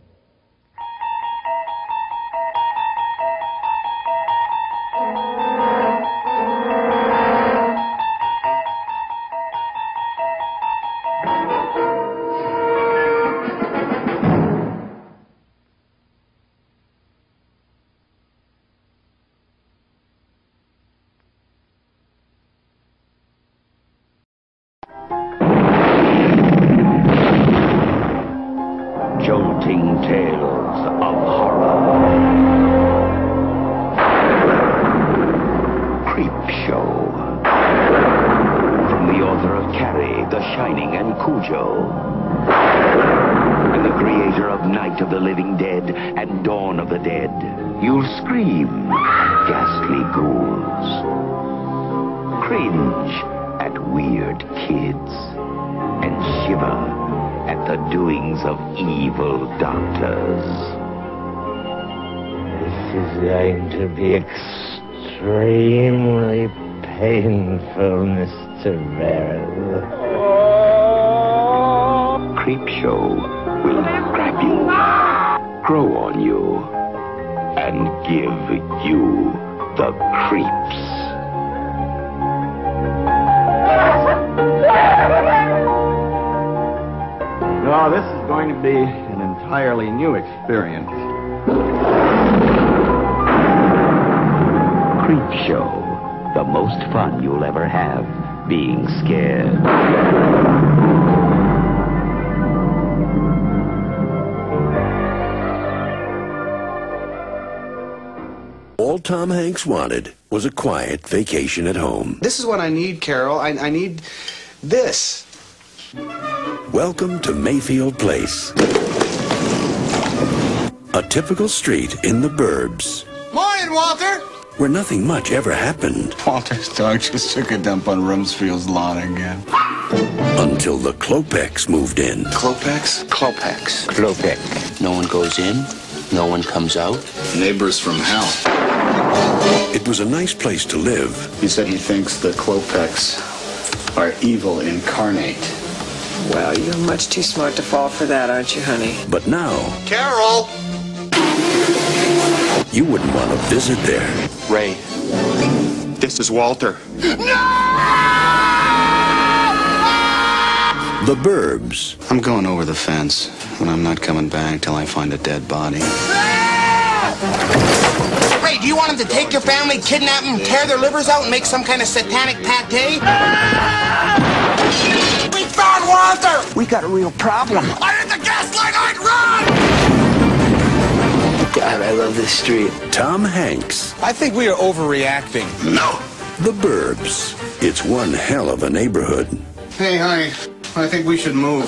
Jolting tales of horror. Creepshow. From the author of Carrie, The Shining, and Cujo. And the creator of Night of the Living Dead and Dawn of the Dead. You'll scream, ghastly ghouls. Cringe at weird kids. And shiver at the doings of evil doctors. This is going to be extremely painful, Mr. Verrill. Creepshow will grab you, grow on you, and give you the creeps. No, this is going to be an entirely new experience. Creepshow, the most fun you'll ever have being scared. All Tom Hanks wanted was a quiet vacation at home. This is what I need, Carol. I need this. Welcome to Mayfield Place. A typical street in the burbs. Morning, Walter! Where nothing much ever happened. Walter's dog just took a dump on Rumsfield's lawn again. Until the Klopeks moved in. Klopeks? Klopex. Klopek. No one goes in, no one comes out. Neighbors from hell. It was a nice place to live. He said he thinks the Klopeks are evil incarnate. Well, you're much too smart to fall for that, aren't you, honey? But now... Carol! You wouldn't want to visit there. Ray, this is Walter. The burbs. I'm going over the fence, and I'm not coming back till I find a dead body. Ray, do you want him to take your family, kidnap them, tear their livers out, and make some kind of satanic pate? We found Walter! We got a real problem. I hit the gas line, I'd run! God, I love this street. Tom Hanks. I think we are overreacting. No. The burbs. It's one hell of a neighborhood. Hey, honey, I think we should move.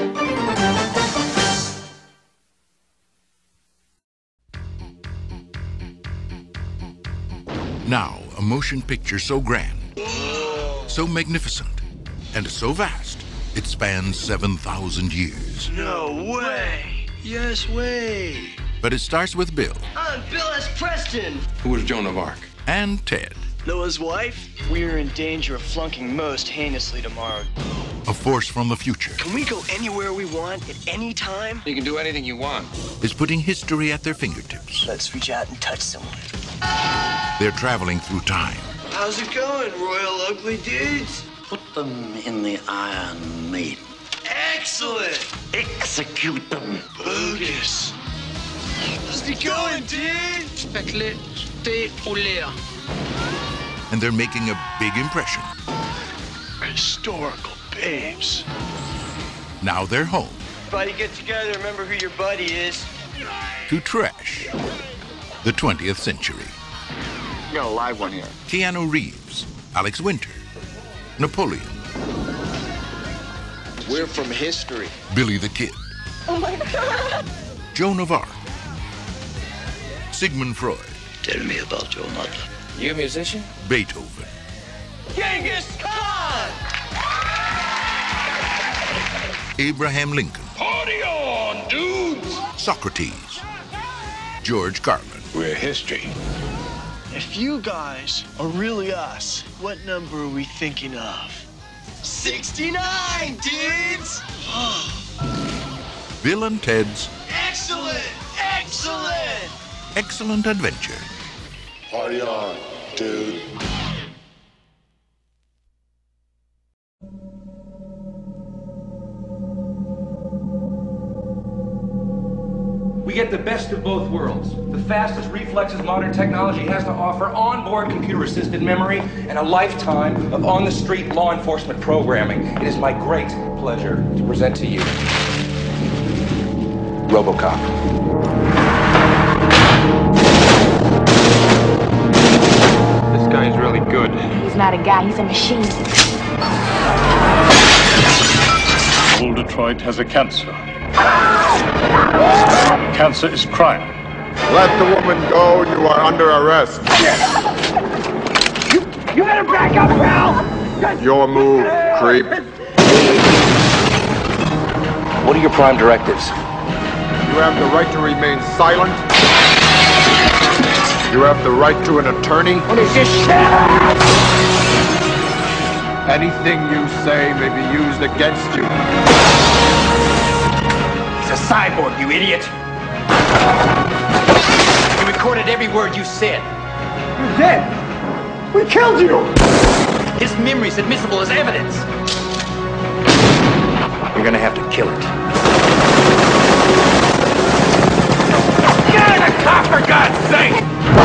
Now, a motion picture so grand, so magnificent, and so vast, it spans 7,000 years. No way! Yes way! But it starts with Bill. I'm Bill S. Preston! Who was Joan of Arc? And Ted. Noah's wife? We're in danger of flunking most heinously tomorrow. A force from the future. Can we go anywhere we want at any time? You can do anything you want. Is putting history at their fingertips. Let's reach out and touch someone. They're traveling through time. How's it going, Royal Ugly Dudes? Put them in the Iron Maiden. Excellent! Execute them. Bogus. How's it going, dude? Speclet, stay olaire. And they're making a big impression. Historical babes. Now they're home. Everybody get together, remember who your buddy is. To trash the 20th century. We got a live one here. Keanu Reeves, Alex Winter, Napoleon. We're from history. Billy the Kid. Oh my God. Joan of Arc. Sigmund Freud. Tell me about your mother. You a musician? Beethoven. Genghis Khan! Abraham Lincoln. Party on, dudes! Socrates. George Carlin. We're history. If you guys are really us, what number are we thinking of? 69, dudes! Bill and Ted's Excellent! Excellent! Excellent Adventure. Party on, dude. We get the best of both worlds. The fastest reflexes modern technology has to offer, onboard computer-assisted memory, and a lifetime of on-the-street law enforcement programming. It is my great pleasure to present to you RoboCop. This guy's really good. He's not a guy, he's a machine. Old Detroit has a cancer. Cancer is crime. Let the woman go. You are under arrest. You better back up, pal! Your move, creep. What are your prime directives? You have the right to remain silent. You have the right to an attorney. What is this shit? Anything you say may be used against you. He's a cyborg, you idiot! He recorded every word you said. You're dead! We killed you! His memory's admissible as evidence. You're gonna have to kill it. Get out of the car, for God's sake!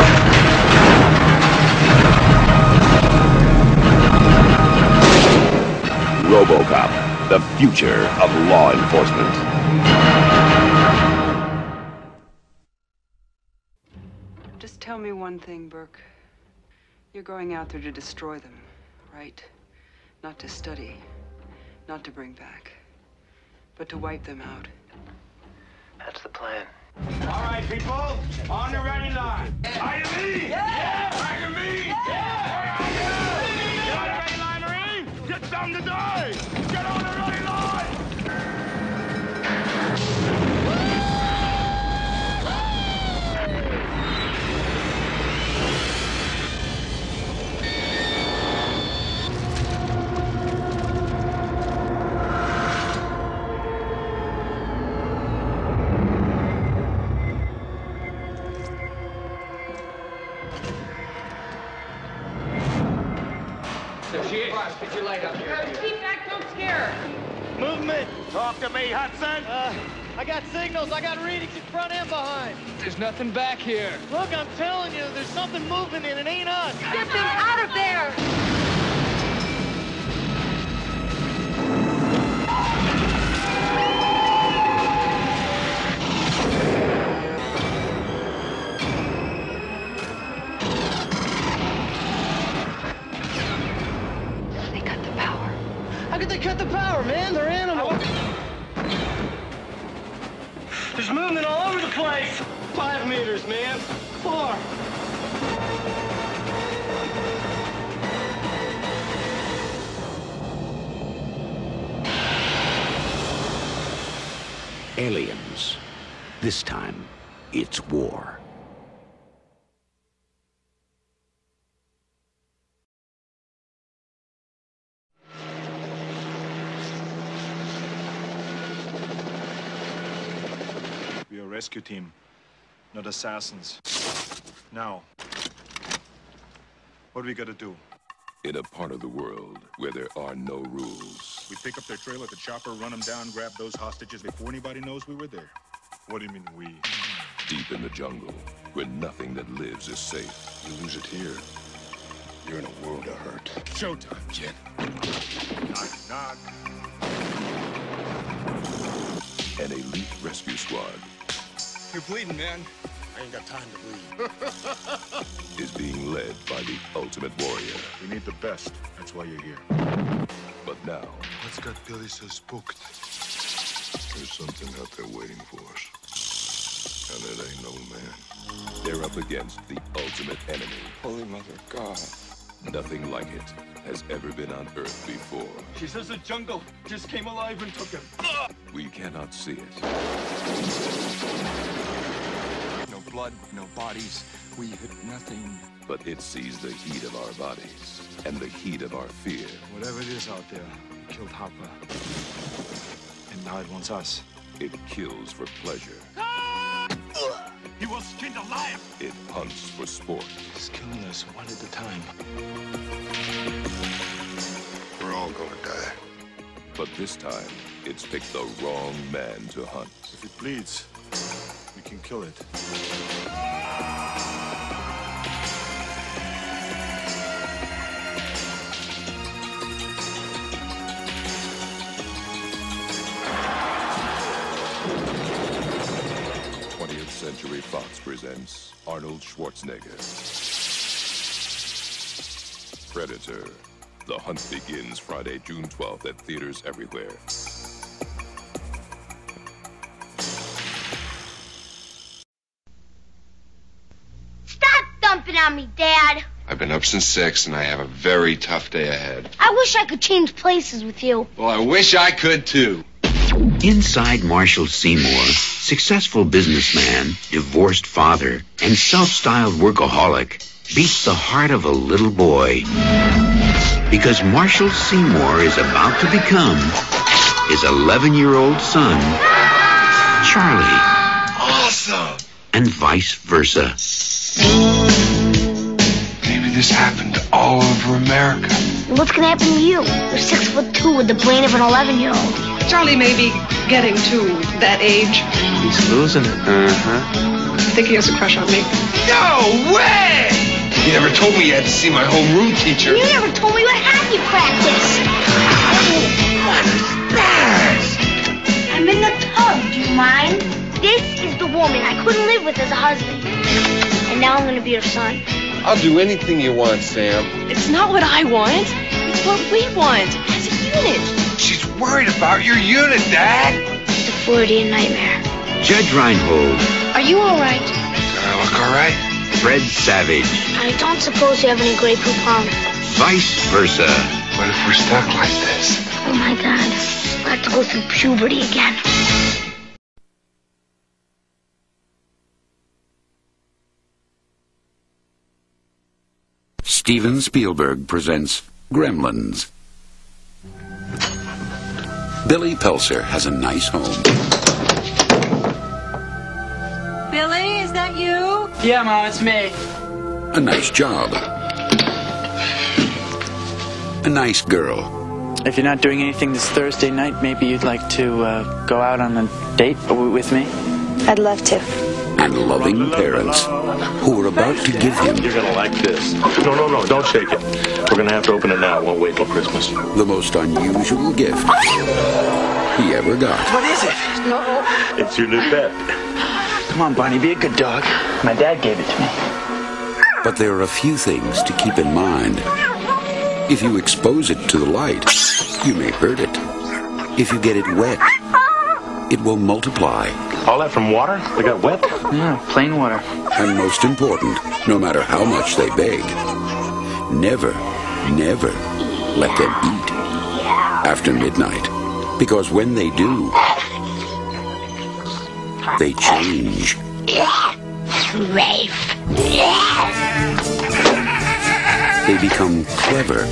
RoboCop, the future of law enforcement. Just tell me one thing, Burke. You're going out there to destroy them, right? Not to study, not to bring back, but to wipe them out. That's the plan. All right, people, on the ready line. Are you me? Yeah! Are you me? Yeah! Are you? Get on the ready line, Marine! Get something to do! Get on the ready line! Get your light up here. Keep back, don't scare her. Movement. Talk to me, Hudson. I got signals. I got readings in front and behind. There's nothing back here. Look, I'm telling you, there's something moving and it ain't us. Get them out of there! How could they cut the power, man? They're animals. There's movement all over the place. 5 meters, man. 4. Aliens. This time, it's war. We are a rescue team, not assassins. Now, what do we gotta do? In a part of the world where there are no rules. We pick up their trail at the chopper, run them down, grab those hostages before anybody knows we were there. What do you mean, we? Deep in the jungle, where nothing that lives is safe. You lose it here, you're in a world of hurt. Showtime, kid. Knock, knock. An elite rescue squad. You're bleeding, man. I ain't got time to bleed. Is being led by the ultimate warrior. We need the best. That's why you're here. But now, What's got Billy so spooked? there's something out there waiting for us. And it ain't no man. They're up against the ultimate enemy. Holy Mother of God. Nothing like it has ever been on Earth before. She says the jungle just came alive and took him. We cannot see it. No blood, no bodies. We hit nothing. But it sees the heat of our bodies and the heat of our fear. Whatever it is out there, it killed Hopper. And now it wants us. It kills for pleasure. He was skinned alive. It hunts for sport. It's killing us one at a time. We're all gonna die. But this time, it's picked the wrong man to hunt. If it bleeds, we can kill it. 20th Century Fox presents Arnold Schwarzenegger. Predator. The hunt begins Friday, June 12th at theaters everywhere. Stop dumping on me, Dad. I've been up since 6 and I have a very tough day ahead. I wish I could change places with you. Well, I wish I could too. Inside Marshall Seymour, successful businessman, divorced father, and self-styled workaholic beats the heart of a little boy. Because Marshall Seymour is about to become his 11-year-old son, Charlie. Awesome! And vice versa. Maybe this happened all over America. What's gonna happen to you? You're 6'2" with the brain of an 11-year-old. Charlie may be getting to that age. He's losing it. I think he has a crush on me. No way! You never told me you had to see my homeroom teacher. You never told me what hockey practice. What is that? I'm in the tub. Do you mind? This is the woman I couldn't live with as a husband. And now I'm gonna be your son. I'll do anything you want, Sam. It's not what I want. It's what we want as a unit. She's worried about your unit, Dad. It's a Floridian nightmare. Judge Reinhold. Are you all right? Do I look all right? Fred Savage. I don't suppose you have any Grey Poupon. Vice versa. What if we're stuck like this? Oh my God. I have to go through puberty again. Steven Spielberg presents Gremlins. Billy Peltzer has a nice home. Billy, is that you? Yeah, Mom, it's me. A nice job. A nice girl. If you're not doing anything this Thursday night, maybe you'd like to go out on a date with me? I'd love to. And loving parents who are about to give him... You're gonna like this. No, don't shake it. We're gonna have to open it now. It won't wait till Christmas. The most unusual gift he ever got. What is it? No. It's your new pet. Come on, Barney, be a good dog. My dad gave it to me. But there are a few things to keep in mind. If you expose it to the light, you may hurt it. If you get it wet, it will multiply. All that from water? They got wet? Yeah, plain water. And most important, no matter how much they beg, never let them eat after midnight. Because when they do, they change. They become clever,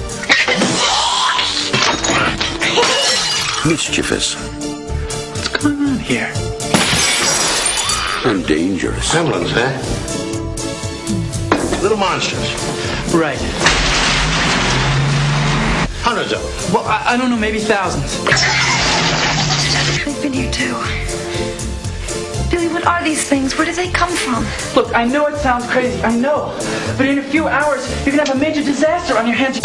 mischievous. What's going on here? And dangerous. Gremlins, huh? Little monsters. Right. Hundreds of them. Well, I don't know, maybe thousands. I've been here too. Billy, what are these things? Where do they come from? Look, I know it sounds crazy, I know. But in a few hours, you're gonna have a major disaster on your hands.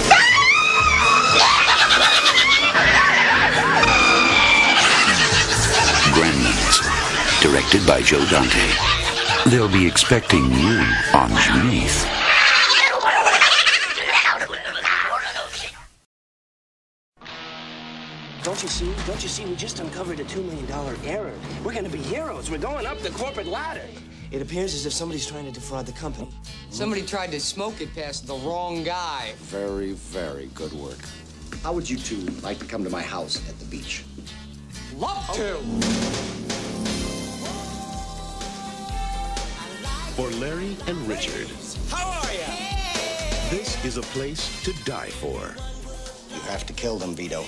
Gremlins, directed by Joe Dante. They'll be expecting you on Juneteenth. Don't you see, we just uncovered a $2 million error. We're gonna be heroes. We're going up the corporate ladder. It appears as if somebody's trying to defraud the company. Somebody tried to smoke it past the wrong guy. Very, very good work. How would you two like to come to my house at the beach? Love to! For Larry and Richard, How are you? this is a place to die for. You have to kill them, Vito.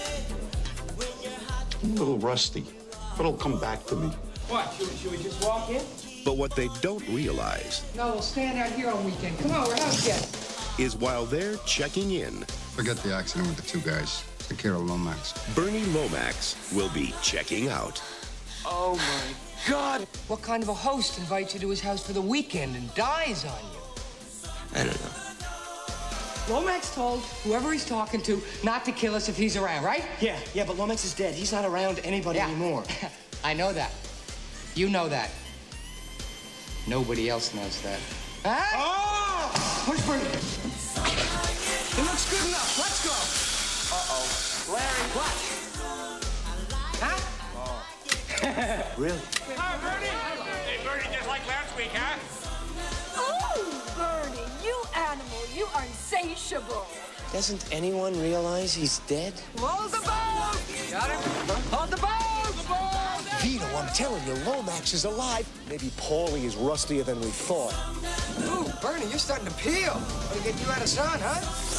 I'm a little rusty, but it'll come back to me. What, should we just walk in? But what they don't realize No, we'll stand out here all weekend. Come on, we're house guests. is while they're checking in, Forget the accident with the two guys. Take care of Lomax. Bernie Lomax will be checking out. Oh, my God. What kind of a host invites you to his house for the weekend and dies on you? I don't know. Lomax told whoever he's talking to not to kill us if he's around, right? Yeah, but Lomax is dead. He's not around anybody anymore. I know that. You know that. Nobody else knows that. Huh? Oh! Push Bernie. It looks good enough. Let's go. Uh-oh. Larry. What? Huh? Really? Hi, Bernie. Hey, Bernie, just like last week, huh? Oh, Bernie, you animal, you are insatiable. Doesn't anyone realize he's dead? Hold the boat! Got him? Hold the boat! Vito, I'm telling you, Lomax is alive. Maybe Paulie is rustier than we thought. Ooh, Bernie, you're starting to peel. Want to get you out of sun, huh?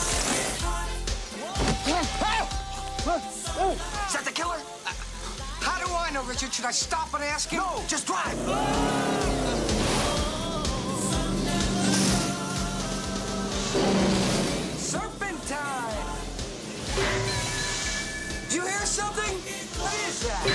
Is that the killer? How do I know, Richard? Should I stop and ask him? No, just drive. Serpentine! Do you hear something? What is that?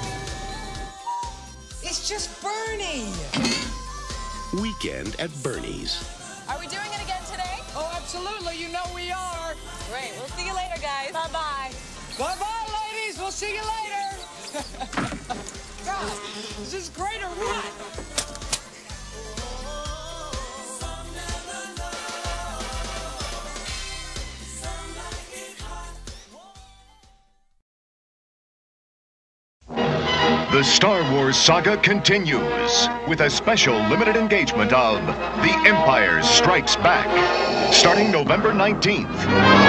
It's just Bernie! Weekend at Bernie's. Are we doing it again today? Oh, absolutely. You know we are. Great. We'll see you later, guys. Bye-bye. Bye-bye, ladies. We'll see you later. God, is this great or what? The Star Wars saga continues with a special limited engagement of The Empire Strikes Back, starting November 19th.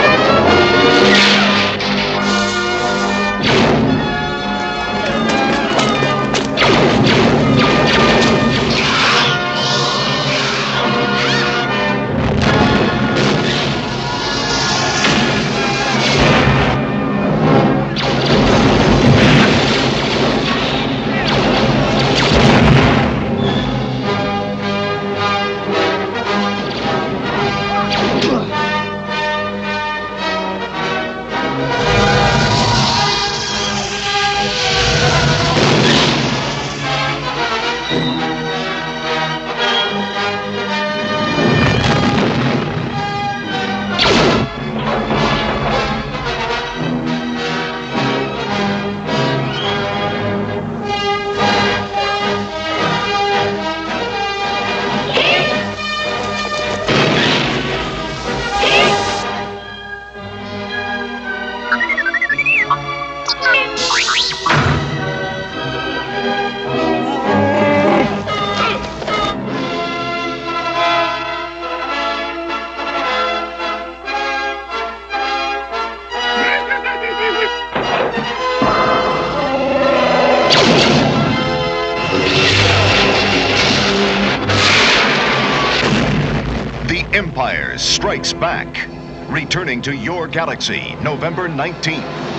Empire Strikes Back, returning to your galaxy November 19th.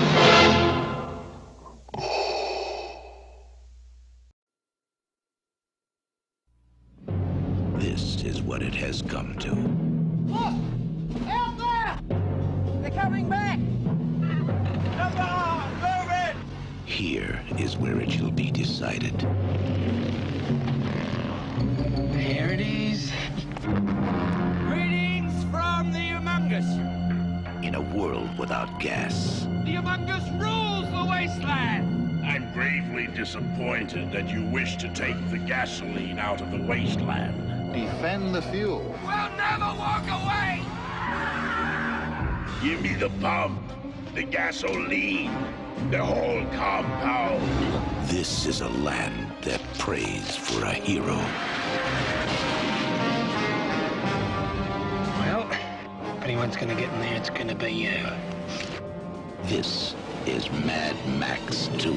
This is what it has come to. Look! Out there! They're coming back! Come on, move it! Here is where it shall be decided. Here it is. Greetings from the Humongous. In a world without gas. The Humongous rules the wasteland. I'm gravely disappointed that you wish to take the gasoline out of the wasteland. Defend the fuel. We'll never walk away. Give me the pump, the gasoline, the whole compound. This is a land that prays for a hero. Well, if anyone's gonna get in there, it's gonna be you. This is Mad Max 2.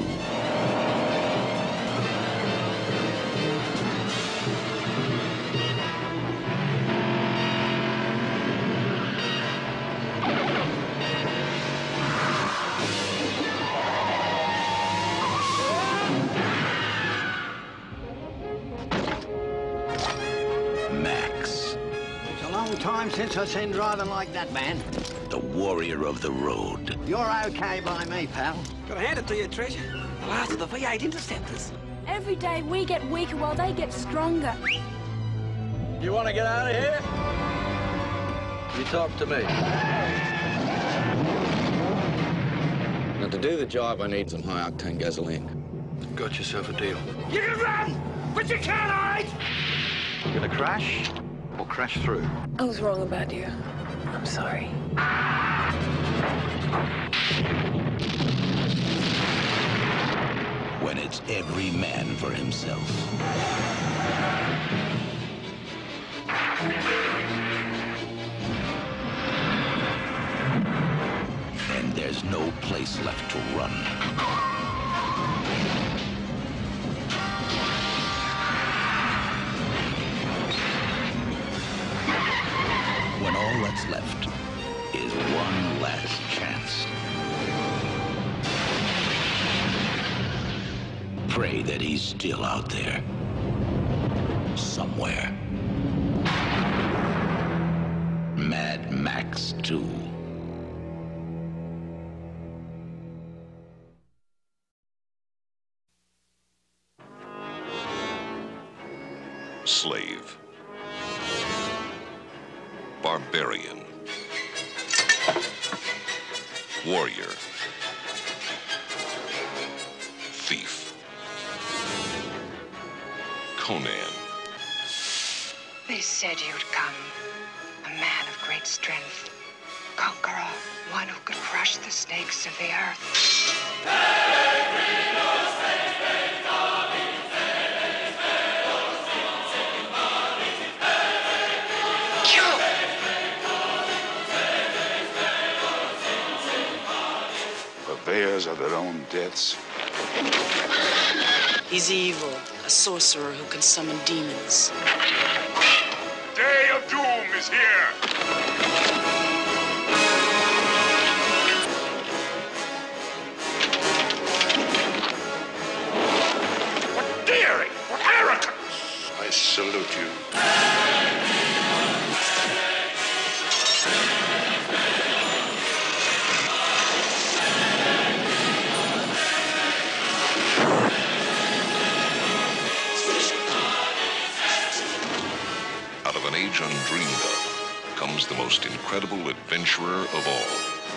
Max. It's a long time since I've seen driving like that, man. The warrior of the road. You're okay by me, pal. Gotta hand it to you, Treasure. The last of the V8 Interceptors. Every day we get weaker while they get stronger. You want to get out of here? You talk to me. Now, to do the job, I need some high-octane gasoline. Got yourself a deal. You can run, but you can't hide. You gonna crash or crash through? I was wrong about you. I'm sorry. When it's every man for himself. And there's no place left to run. When all that's left is one last chance. Pray that he's still out there. Somewhere. Mad Max 2. Slave. Barbarian. Warrior. Thief. Conan. They said you'd come. A man of great strength. Conqueror. One who could crush the snakes of the earth. their own deaths. He's evil, a sorcerer who can summon demons. Day of Doom is here! What daring! What arrogance! I salute you. Out of an age undreamed of comes the most incredible adventurer of all.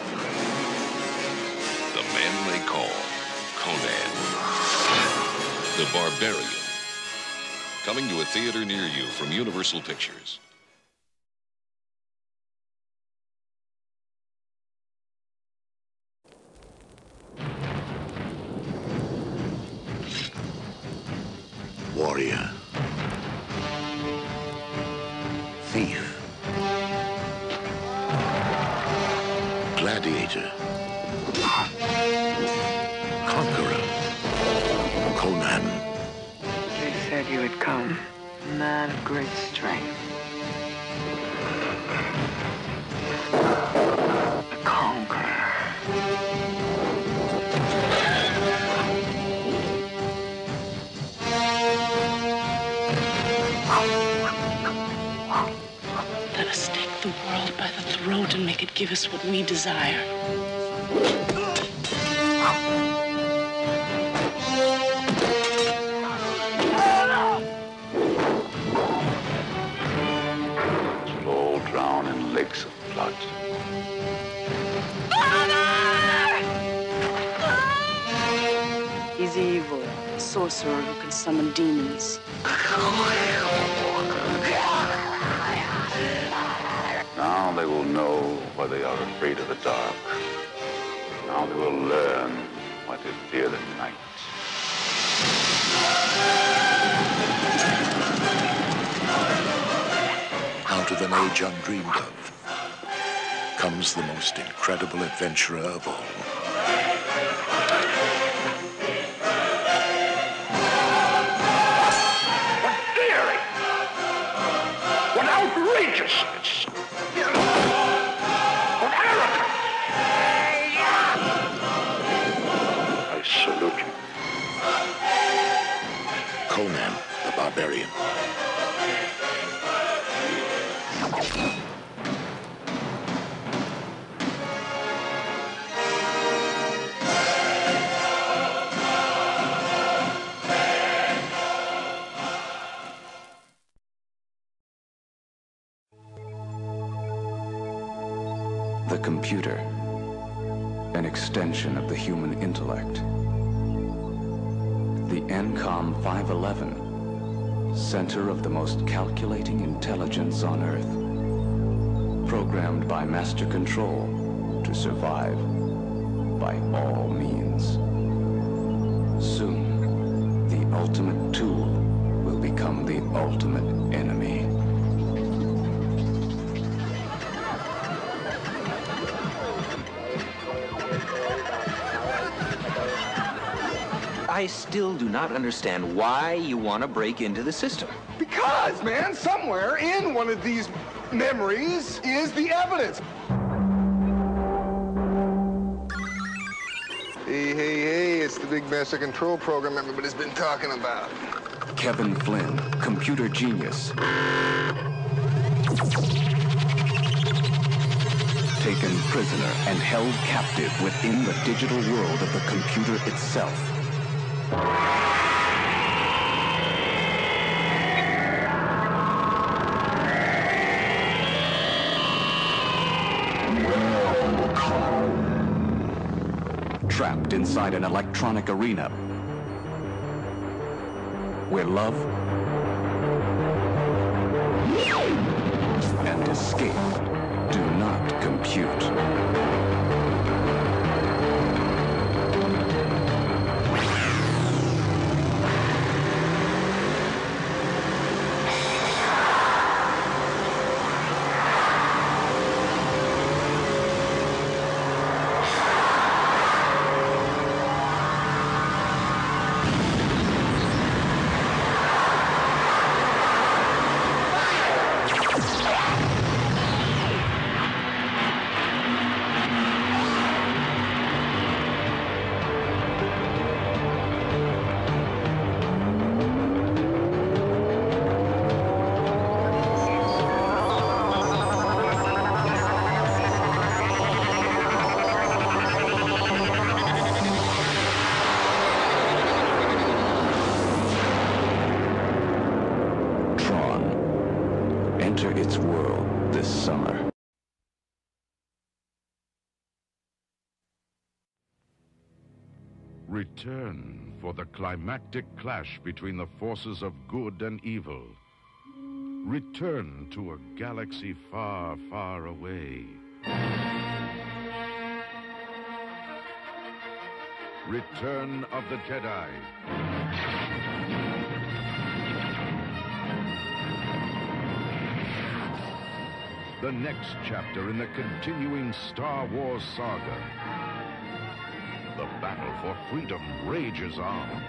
The man they call Conan. The Barbarian. Coming to a theater near you from Universal Pictures. Warrior. Thief. Gladiator. Conqueror. Conan. They said you had come, a man of great strength. A conqueror. Let us take the world by the throat and make it give us what we desire. You'll all drown in lakes of blood. He's evil, a sorcerer who can summon demons. Now they will know why they are afraid of the dark. Now they will learn why they fear the night. Out of an age undreamed of comes the most incredible adventurer of all. What daring! What outrageousness! What arrogance! I salute you. Conan the Barbarian. The computer, an extension of the human intellect. The NCOM 511, center of the most calculating intelligence on Earth, programmed by Master Control to survive by all means. Soon, the ultimate tool will become the ultimate enemy. I still do not understand why you want to break into the system. Because, man, somewhere in one of these memories is the evidence. Hey, it's the big Master Control program everybody's been talking about. Kevin Flynn, computer genius. Taken prisoner and held captive within the digital world of the computer itself. Trapped inside an electronic arena where love and escape do not compute. return for the climactic clash between the forces of good and evil. Return to a galaxy far, far away. Return of the Jedi. The next chapter in the continuing Star Wars saga. The battle for freedom rages on.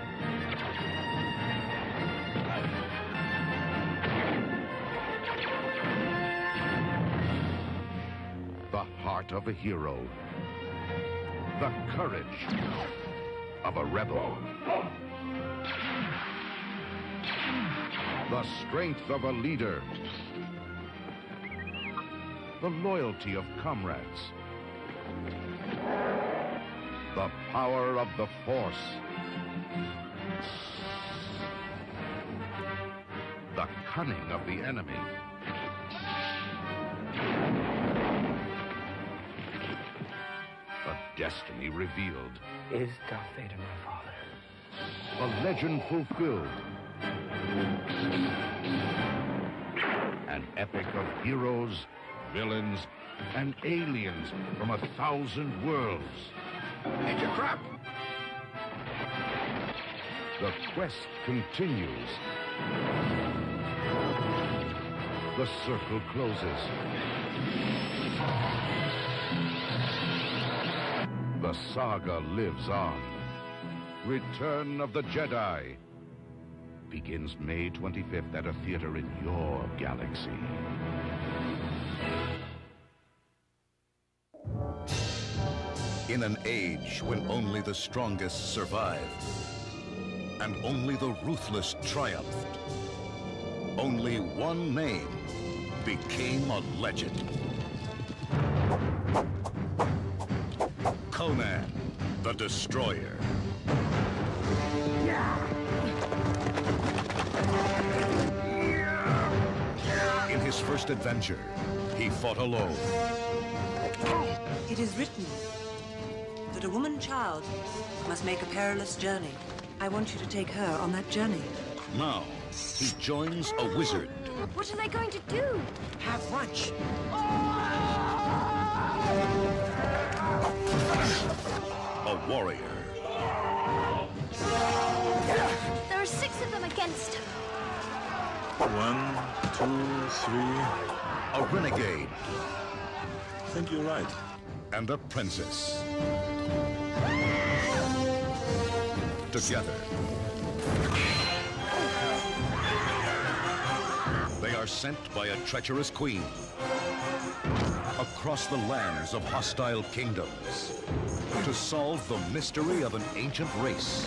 The heart of a hero. The courage of a rebel. The strength of a leader. The loyalty of comrades. The power of the Force. The cunning of the enemy. A destiny revealed. Is Darth Vader my father? A legend fulfilled. An epic of heroes, villains, and aliens from 1,000 worlds. Major Crap! The quest continues. The circle closes. The saga lives on. Return of the Jedi begins May 25th at a theater in your galaxy. In an age when only the strongest survived, and only the ruthless triumphed, only one name became a legend. Conan the Destroyer. In his first adventure, he fought alone. It is written that a woman child must make a perilous journey. I want you to take her on that journey. Now, he joins a wizard. What are they going to do? Have lunch. A warrior. There are 6 of them against her. 1, 2, 3. A renegade. I think you're right. And a princess. Together, they are sent by a treacherous queen across the lands of hostile kingdoms to solve the mystery of an ancient race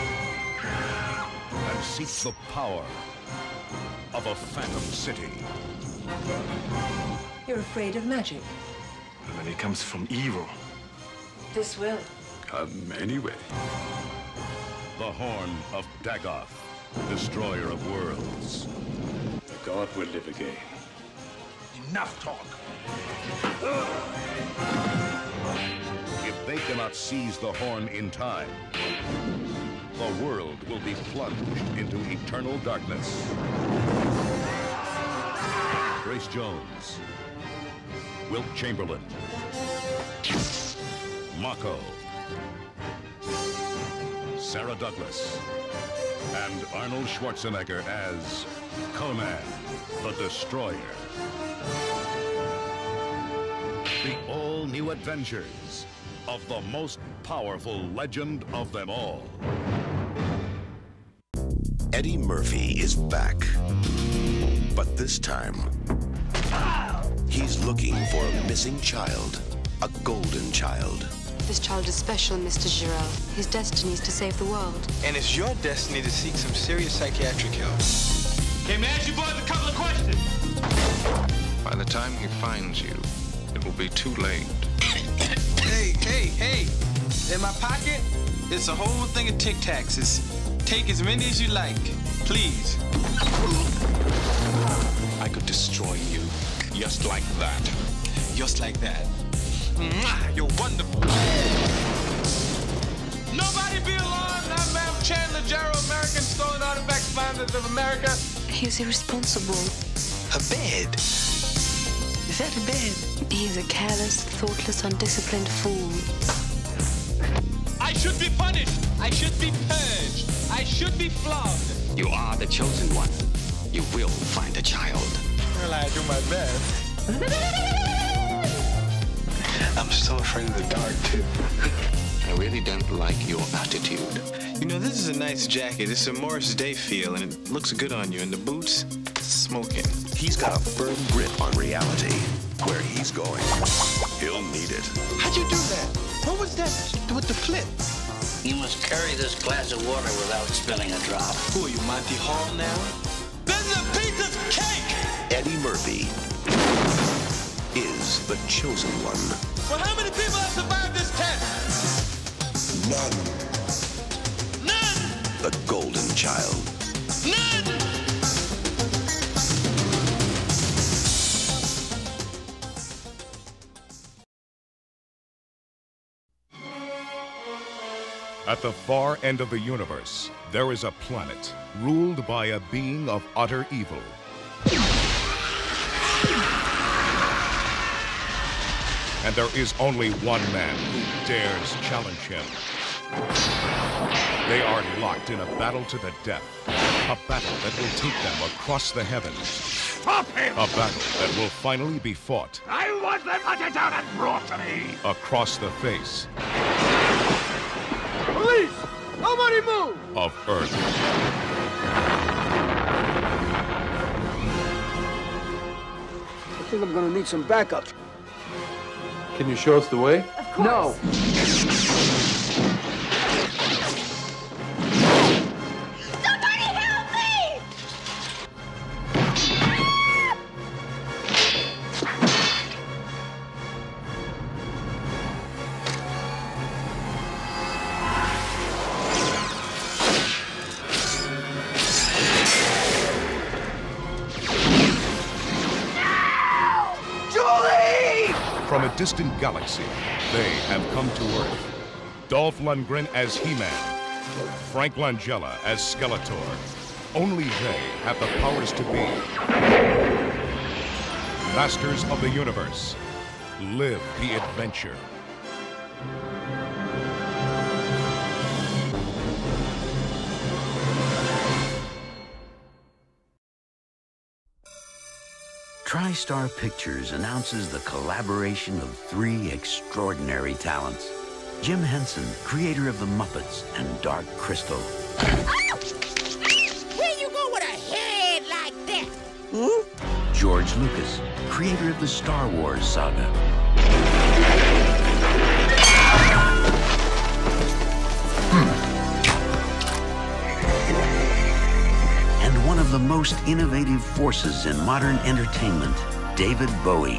and seek the power of a phantom city. You're afraid of magic. When it comes from evil. This will. Come anyway. The Horn of Dagoth, destroyer of worlds. The god will live again. Enough talk. If they cannot seize the horn in time, the world will be plunged into eternal darkness. Grace Jones, Wilt Chamberlain, Mako, Sarah Douglas, and Arnold Schwarzenegger as Conan the Destroyer. The all-new adventures of the most powerful legend of them all. Eddie Murphy is back. But this time, he's looking for a missing child, a golden child. This child is special, Mr. Giroux. His destiny is to save the world. And it's your destiny to seek some serious psychiatric help. Okay, may I ask you boys a couple of questions? By the time he finds you, it will be too late. Hey! In my pocket, it's a whole thing of Tic Tacs. Take as many as you like, please. I could destroy you just like that. Just like that. Mwah, you're wonderful. Nobody be alarmed. President of America? He's irresponsible. A bed? Is that a bed? He's a careless, thoughtless, undisciplined fool. I should be punished. I should be purged. I should be flogged. You are the chosen one. You will find a child. Well, I do my best. I'm still afraid of the dark, too. I really don't like your attitude. You know, this is a nice jacket. It's a Morris Day feel, and it looks good on you. And the boots, smoking. He's got a firm grip on reality. Where he's going, he'll need it. How'd you do that? What was that with the flip? You must carry this glass of water without spilling a drop. Who are you, Monty Hall now? This is a piece of cake! Eddie Murphy is the chosen one. Well, how many people have survived this test? None. The golden child. None! At the far end of the universe, there is a planet ruled by a being of utter evil. And there is only one man who dares challenge him. They are locked in a battle to the death. A battle that will take them across the heavens. Stop him! A battle that will finally be fought. I want them hunted down and brought to me! Across the face. Police! Nobody move! Of Earth. I think I'm gonna need some backup. Can you show us the way? Of course. No. Somebody help me! From a distant galaxy, they have come to Earth. Dolph Lundgren as He-Man. Frank Langella as Skeletor. Only they have the powers to be Masters of the Universe. Live the adventure. TriStar Pictures announces the collaboration of 3 extraordinary talents. Jim Henson, creator of The Muppets and Dark Crystal. Where you go with a head like that? George Lucas, creator of the Star Wars saga. And one of the most innovative forces in modern entertainment, David Bowie.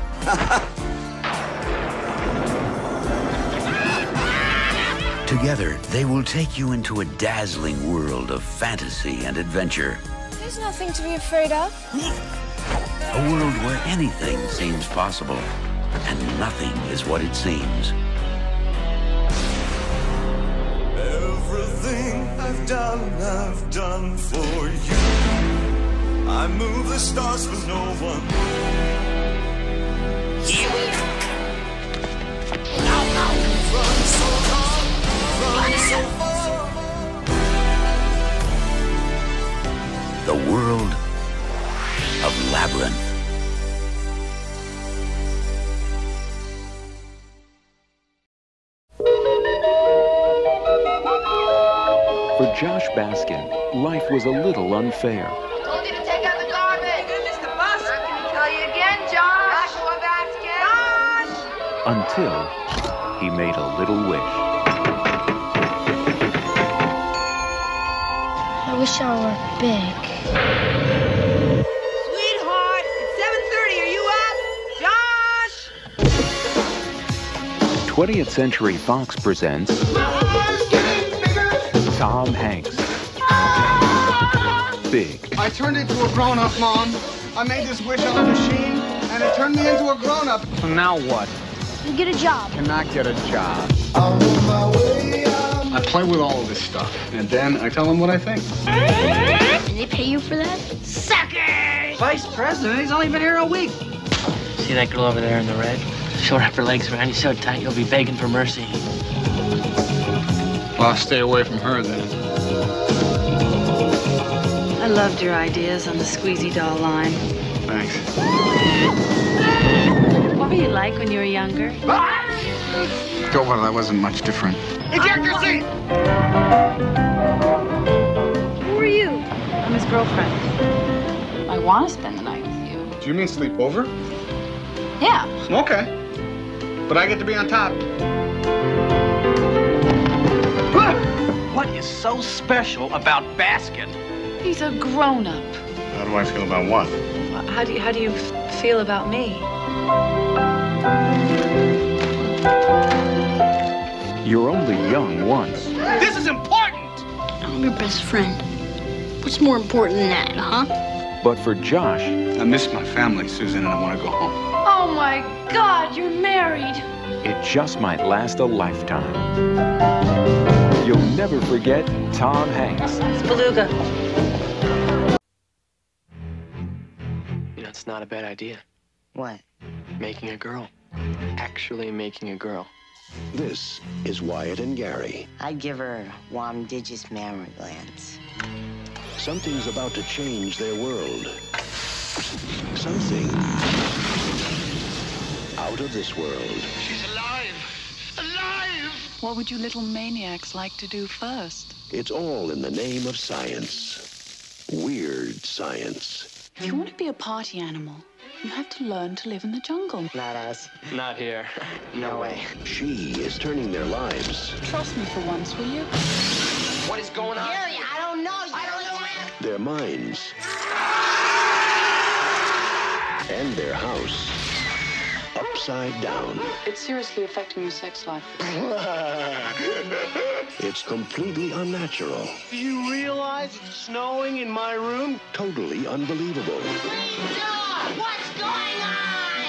Together, they will take you into a dazzling world of fantasy and adventure. There's nothing to be afraid of. A world where anything seems possible, and nothing is what it seems. Everything I've done for you. I move the stars for no one. Here we are. Run so hard, run so far. The world of Labyrinth. For Josh Baskin, life was a little unfair. Told you to take out the garbage. You're gonna miss the bus. I'm gonna tell you again, Josh. Joshua Baskin. Josh! Until he made a little wish. I wish I were big. Sweetheart, it's 7:30. Are you up? Josh! 20th Century Fox presents Tom Hanks. Big. I turned into a grown-up, Mom. I made this wish on a machine, and it turned me into a grown-up. So now what? You get a job. Cannot get a job. I'm on my way, I'm play with all of this stuff, and then I tell them what I think. And they pay you for that? Suckers! Vice President, he's only been here a week. See that girl over there in the red? She'll wrap her legs around you so tight you'll be begging for mercy. Well, I'll stay away from her then. I loved your ideas on the squeezy doll line. Thanks. What were you like when you were younger? Oh, well, that wasn't much different. Eject your seat! Who are you? I'm his girlfriend. I want to spend the night with you. Do you mean sleep over? Yeah. Okay. But I get to be on top. What is so special about Baskin? He's a grown-up. How do I feel about what? How do you feel about me? You're only young once. This is important! I'm your best friend. What's more important than that, huh? But for Josh... I miss my family, Susan, and I want to go home. Oh my God, you're married. It just might last a lifetime. You'll never forget Tom Hanks. It's Beluga. You know, it's not a bad idea. What? Making a girl. Actually making a girl. This is Wyatt and Gary. I'd give her Wamdigious mammary glands. Something's about to change their world. Something out of this world. She's alive! Alive! What would you little maniacs like to do first? It's all in the name of science. Weird science. If you want to be a party animal, you have to learn to live in the jungle. Not us. Not here. No way. She is turning their lives. Trust me for once, will you? What is going on? Gary, I don't know. Their minds. And their house. Upside down. It's seriously affecting your sex life. It's completely unnatural. Do you realize it's snowing in my room? Totally unbelievable. What's going on?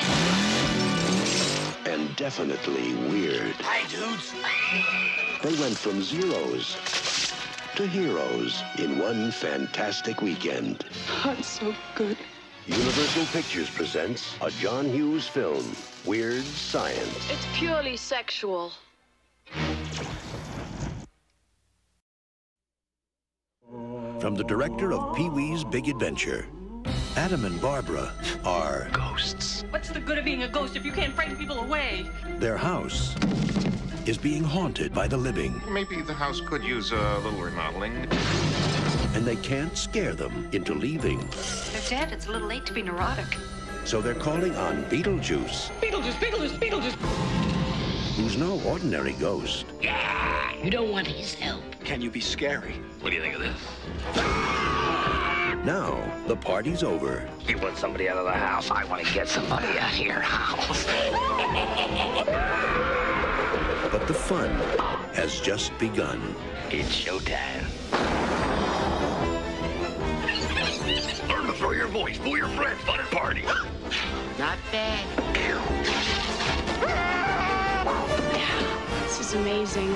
And definitely weird. Hi, dudes. They went from zeros to heroes in one fantastic weekend. I'm so good. Universal Pictures presents a John Hughes film, Weird Science. It's purely sexual. From the director of Pee-wee's Big Adventure, Adam and Barbara are ghosts. What's the good of being a ghost if you can't frighten people away? Their house is being haunted by the living. Maybe the house could use a little remodeling. And they can't scare them into leaving. They're dead. It's a little late to be neurotic. So they're calling on Beetlejuice. Beetlejuice, Beetlejuice, Beetlejuice! Who's no ordinary ghost. Yeah, you don't want his help. Can you be scary? What do you think of this? Now, the party's over. You want somebody out of the house? I want to get somebody out of your house. But the fun has just begun. It's showtime. Learn to throw your voice, fool your friends, fun and party. Not bad. This is amazing.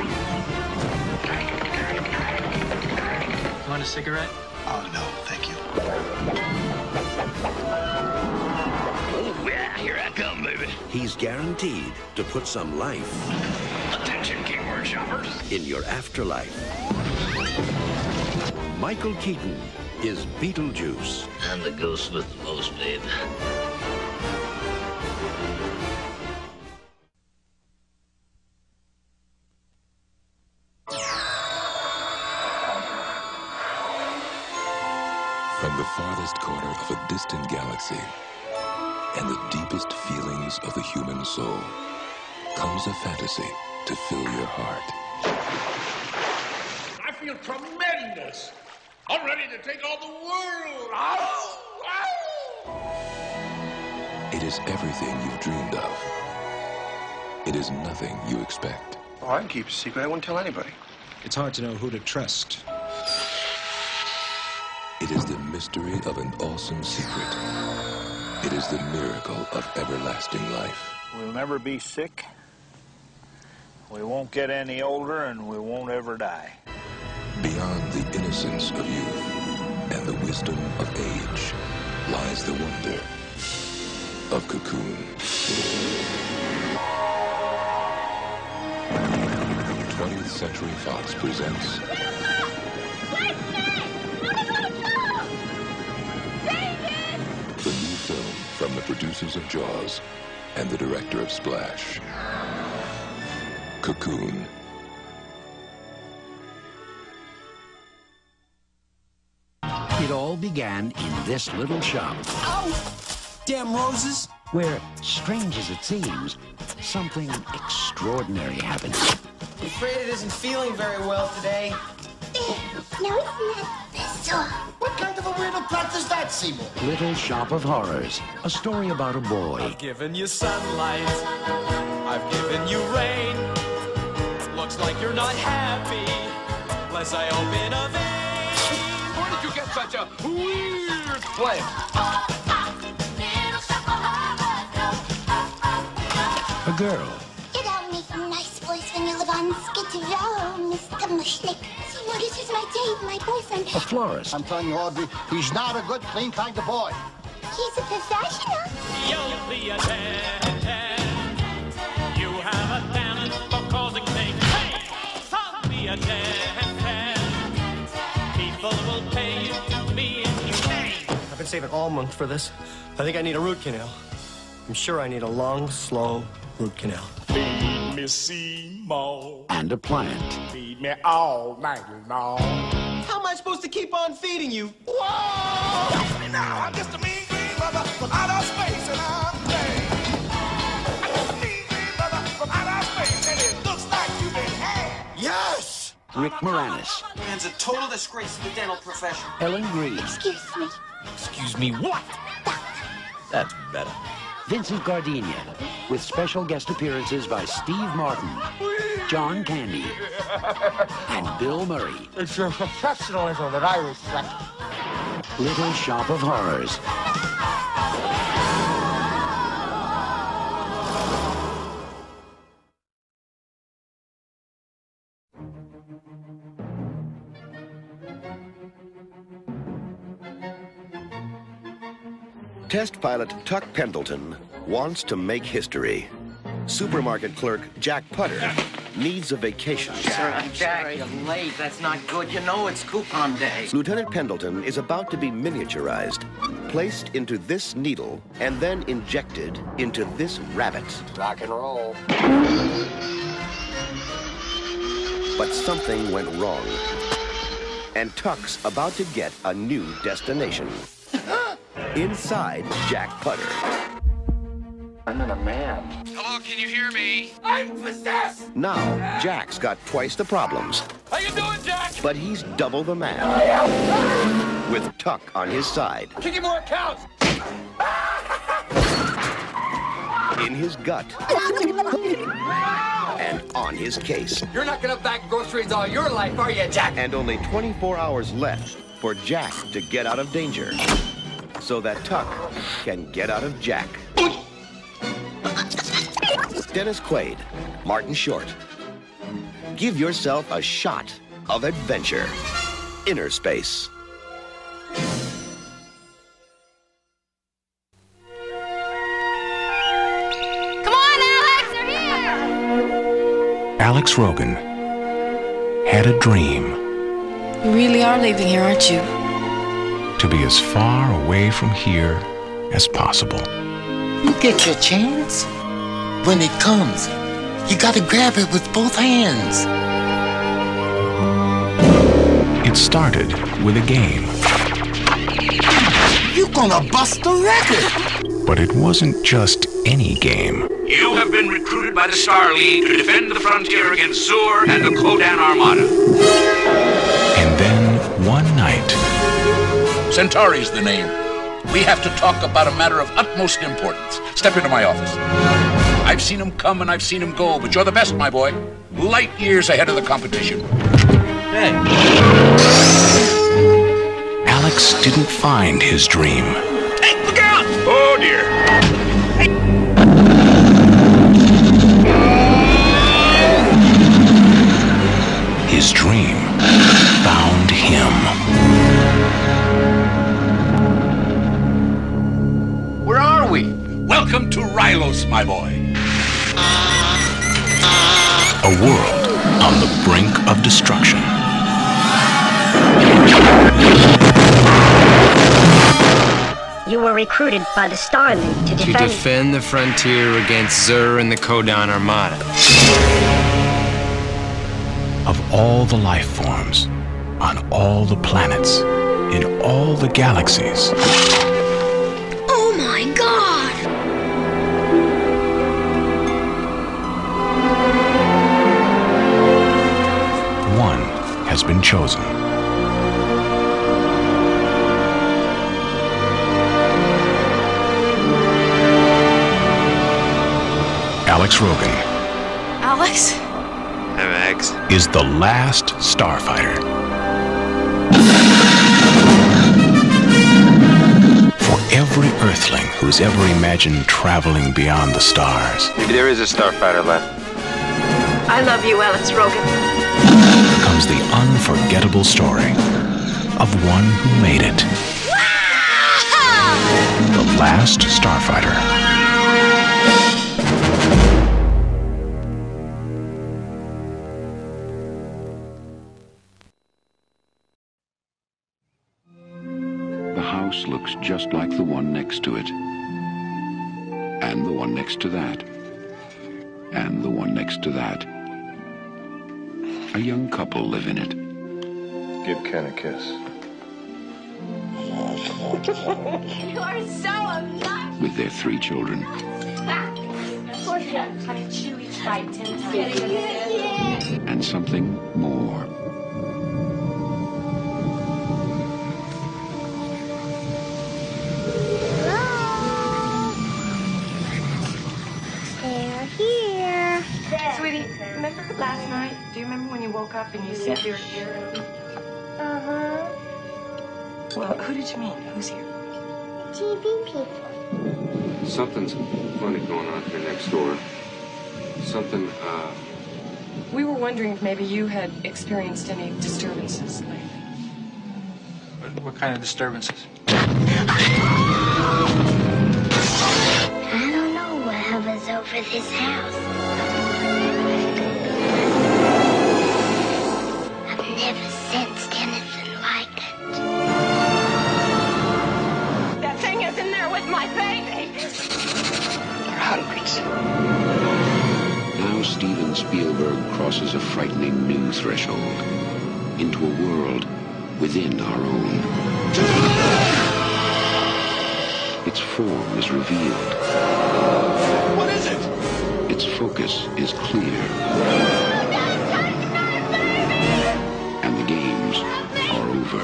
Want a cigarette? Oh, no, thank you. Oh, yeah, here I come, baby. He's guaranteed to put some life. Attention, Kingward shoppers. In your afterlife. Michael Keaton is Beetlejuice. I'm the ghost with the most, babe. From the farthest corner of a distant galaxy and the deepest feelings of the human soul comes a fantasy to fill your heart. I feel tremendous. I'm ready to take on the world. Ow! Ow! It is everything you've dreamed of. It is nothing you expect. Oh, I can keep a secret. I won't tell anybody. It's hard to know who to trust. It is the mystery of an awesome secret. It is the miracle of everlasting life. We'll never be sick We won't get any older, and we won't ever die. Beyond the innocence of youth and the wisdom of age lies the wonder of Cocoon. 20th Century Fox presents the new film from the producers of Jaws and the director of Splash. Cocoon. It all began in this little shop. Ow! Damn roses! Where, strange as it seems, something extraordinary happened. I'm afraid it isn't feeling very well today. No, it's not. Bizarre. What kind of a weirdo plot does that, Seymour? Little Shop of Horrors, a story about a boy. I've given you sunlight, I've given you rain. Looks like you're not happy, unless I open a vein. Where did you get such a weird play? A girl. You don't make a nice voice when you live on Skid Row, Mr. Mushnick. Seymour, this is my Dave, my boyfriend. A florist. I'm telling you, Audrey, he's not a good, clean kind of boy. He's a professional. You'll be a 10. You have a talent for causing things. Hey, I'll be a 10. People will pay you to be inhumane. I've been saving all month for this. I think I need a root canal. I'm sure I need a long, slow root canal. Feed me Seymour. And a plant. Feed me all night long. How am I supposed to keep on feeding you? Whoa! Catch me now. I'm just a mean green brother from outer space, and I'm playing. I'm just a mean green brother from outer space, and it looks like you've been had. Yes! Rick Moranis. Man's a total disgrace to the dental profession. Ellen Greene. Excuse me. Excuse me, what? That's better. Vincent Gardenia, with special guest appearances by Steve Martin, John Candy, and Bill Murray. It's your professionalism that I respect. Little Shop of Horrors. Test pilot Tuck Pendleton wants to make history. Supermarket clerk Jack Putter needs a vacation. Jack, you're late. That's not good. You know it's coupon day. Lieutenant Pendleton is about to be miniaturized, placed into this needle, and then injected into this rabbit. Rock and roll. But something went wrong, and Tuck's about to get a new destination. Inside Jack Putter. I'm not a man. Hello, can you hear me? I'm possessed! Now, Jack's got twice the problems. How you doing, Jack? But he's double the man. With Tuck on his side. Kicking more accounts! In his gut. And on his case. You're not gonna bag groceries all your life, are you, Jack? And only 24 hours left for Jack to get out of danger, so that Tuck can get out of Jack. Dennis Quaid, Martin Short. Give yourself a shot of adventure. Inner Space. Come on, Alex, they're here! Alex Rogan had a dream. You really are leaving here, aren't you? To be as far away from here as possible. You get your chance. When it comes, you gotta grab it with both hands. It started with a game. You gonna bust the record! But it wasn't just any game. You have been recruited by the Star League to defend the frontier against Zur and the Kodan Armada. And then, one night... Centauri's the name. We have to talk about a matter of utmost importance. Step into my office. I've seen him come and I've seen him go, but you're the best, my boy. Light years ahead of the competition. Hey. Alex didn't find his dream. Hey, look out! Oh, dear. Hey. Milos, my boy. A world on the brink of destruction. You were recruited by the Star League to defend the frontier against Zur and the Kodan Armada. Of all the life forms, on all the planets, in all the galaxies. Oh my God! One has been chosen. Alex Rogan. Alex? I'm Eggs. Is the last starfighter. For every Earthling who's ever imagined traveling beyond the stars. Maybe there is a starfighter left. I love you, Alex Rogan. Comes the unforgettable story of one who made it. The last starfighter. The house looks just like the one next to it. And the one next to that. And the one next to that. A young couple live in it. Give Ken a kiss. You are so obnoxious. With their 3 children. Honey, chew each bite 10 times. And something more. They're here. Sweetie, remember last night? Do you remember when you woke up and you said you were here? Uh-huh. Well, who did you mean? Who's here? TV people. Something's funny going on here next door. Something, We were wondering if maybe you had experienced any disturbances lately. What kind of disturbances? I don't know what hovers over this house. I've never sensed anything like it. That thing is in there with my baby! They're hundreds. Now Steven Spielberg crosses a frightening new threshold into a world within our own. Its form is revealed. What is it? Its focus is clear. And the games are over.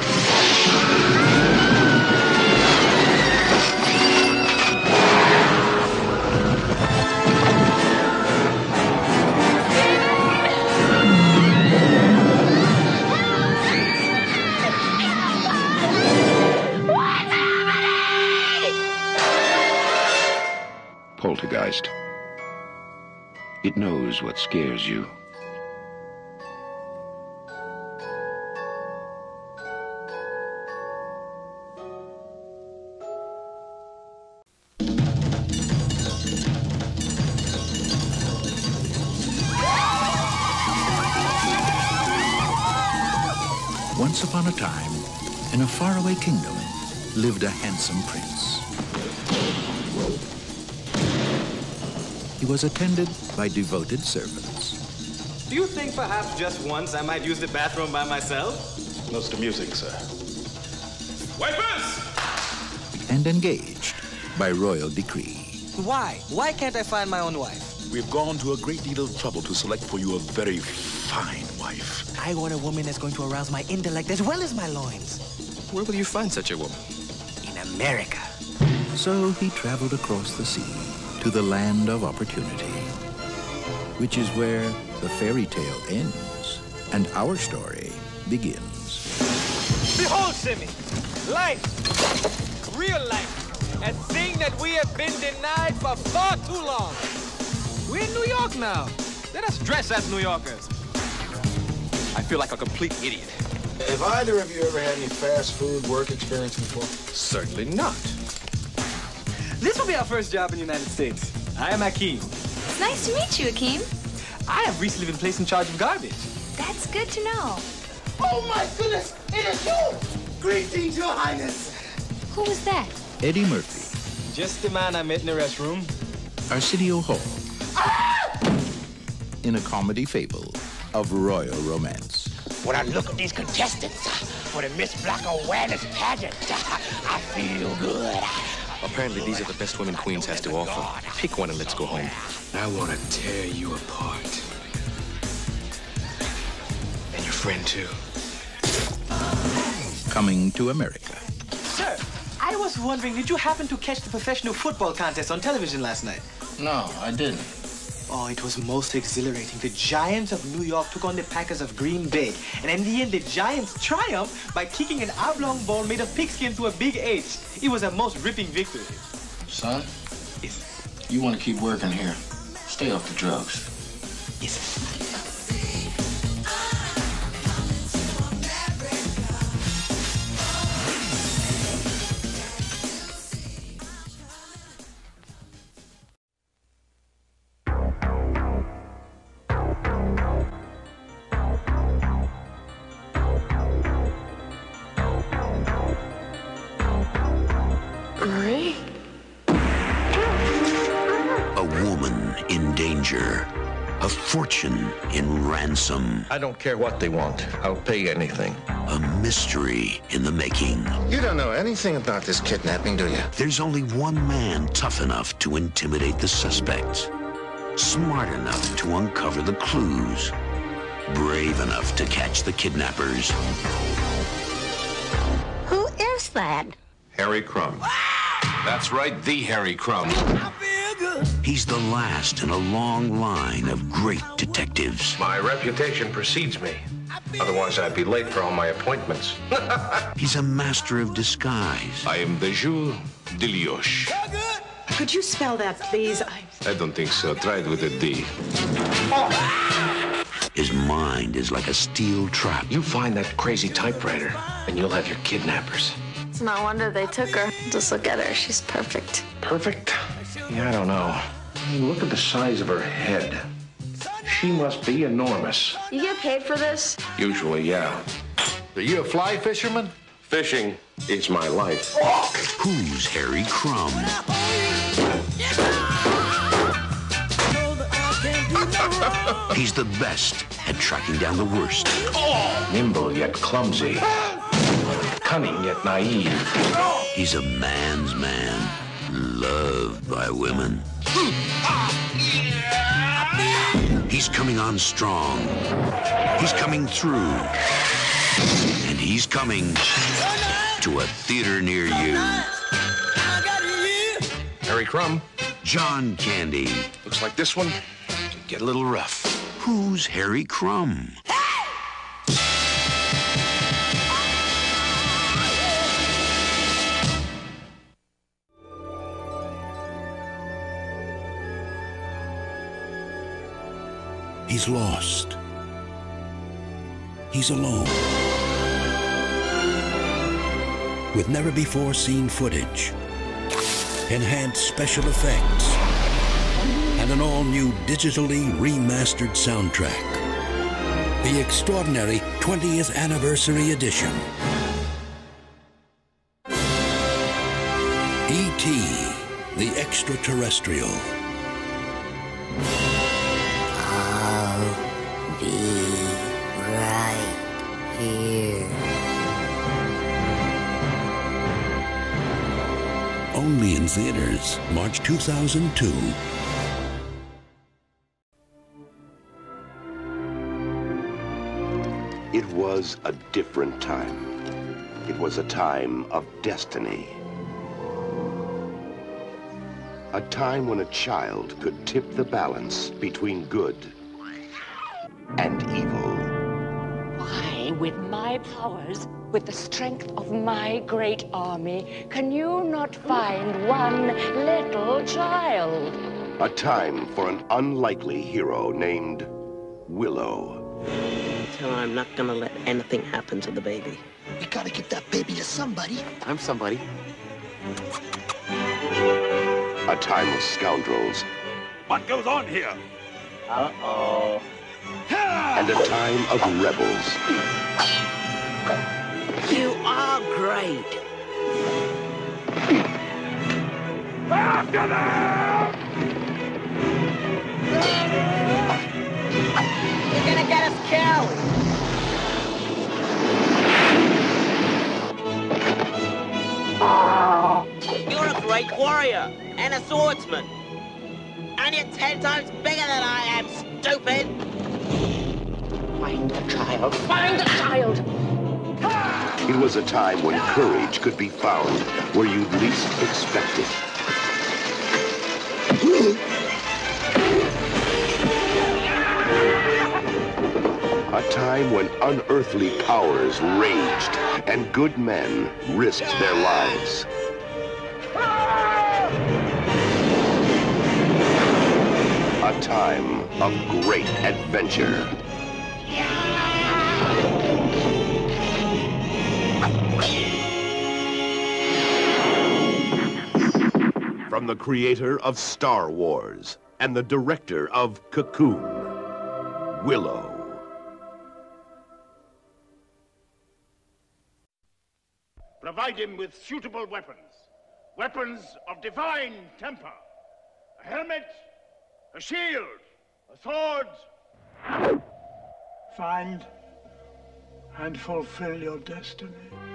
Poltergeist. It knows what scares you. Once upon a time, in a faraway kingdom, lived a handsome prince. He was attended by devoted servants. Do you think perhaps just once I might use the bathroom by myself? Notes to music, sir. Wipers! And engaged by royal decree. Why? Why can't I find my own wife? We've gone to a great deal of trouble to select for you a very fine wife. I want a woman that's going to arouse my intellect as well as my loins. Where will you find such a woman? In America. So he traveled across the sea to the land of opportunity, which is where the fairy tale ends and our story begins. Behold, Simi, life, real life, a thing that we have been denied for far too long. We're in New York now. Let us dress as New Yorkers. I feel like a complete idiot. Have either of you ever had any fast food work experience before? Certainly not. This will be our first job in the United States. I am Akeem. It's nice to meet you, Akeem. I have recently been placed in charge of garbage. That's good to know. Oh my goodness, it is you! Greetings, Your Highness. Who was that? Eddie Murphy. Just the man I met in the restroom. Arsenio Hall. In a comedy fable of royal romance. When I look at these contestants for the Miss Black Awareness pageant, I feel good. Apparently, these are the best women Queens has to offer. Pick one and let's go home. I want to tear you apart. And your friend, too. Coming to America. Sir, I was wondering, did you happen to catch the professional football contest on television last night? No, I didn't. Oh, it was most exhilarating. The Giants of New York took on the Packers of Green Bay. And in the end, the Giants triumphed by kicking an oblong ball made of pigskin to a big H. It was a most ripping victory. Son, Yes. you want to keep working here. Stay off the drugs. Yes. A woman in danger. A fortune in ransom. I don't care what they want. I'll pay anything. A mystery in the making. You don't know anything about this kidnapping, do you? There's only one man tough enough to intimidate the suspects. Smart enough to uncover the clues. Brave enough to catch the kidnappers. Who is that? Harry Crumb. That's right, the Harry Crumb. He's the last in a long line of great detectives. My reputation precedes me. Otherwise, I'd be late for all my appointments. He's a master of disguise. I am the Jules de Lioche. Could you spell that, please? I don't think so. Try it with a D. His mind is like a steel trap. You find that crazy typewriter, and you'll have your kidnappers. It's no wonder they took her. Just look at her. She's perfect. Perfect? Yeah, I don't know. I mean, look at the size of her head. She must be enormous. You get paid for this? Usually, yeah. Are you a fly fisherman? Fishing is my life. Who's Harry Crumb? He's the best at tracking down the worst. Nimble yet clumsy. Cunning yet naive. He's a man's man, loved by women. He's coming on strong. He's coming through. And he's coming to a theater near you. Harry Crumb. John Candy. Looks like this one could get a little rough. Who's Harry Crumb? He's lost. He's alone. With never-before-seen footage, enhanced special effects, and an all-new digitally remastered soundtrack. The extraordinary 20th Anniversary Edition. E.T., the Extraterrestrial. I'll be right here. Only in theaters, March 2002. It was a different time. It was a time of destiny. A time when a child could tip the balance between good and evil. Why, with my powers, with the strength of my great army, can you not find one little child? A time for an unlikely hero named Willow. Tell her I'm not gonna let anything happen to the baby. We gotta give that baby to somebody. I'm somebody. A time of scoundrels what goes on here. Uh-oh. And a time of rebels. You are great. After them! You're gonna get us killed. You're a great warrior and a swordsman. And you're 10 times bigger than I am, stupid! Find the child. Find the child! It was a time when courage could be found where you'd least expect it. A time when unearthly powers raged and good men risked their lives. A time of great adventure. From the creator of Star Wars and the director of Cocoon, Willow. Provide him with suitable weapons. Weapons of divine temper. A helmet, a shield, a sword. Find and fulfill your destiny.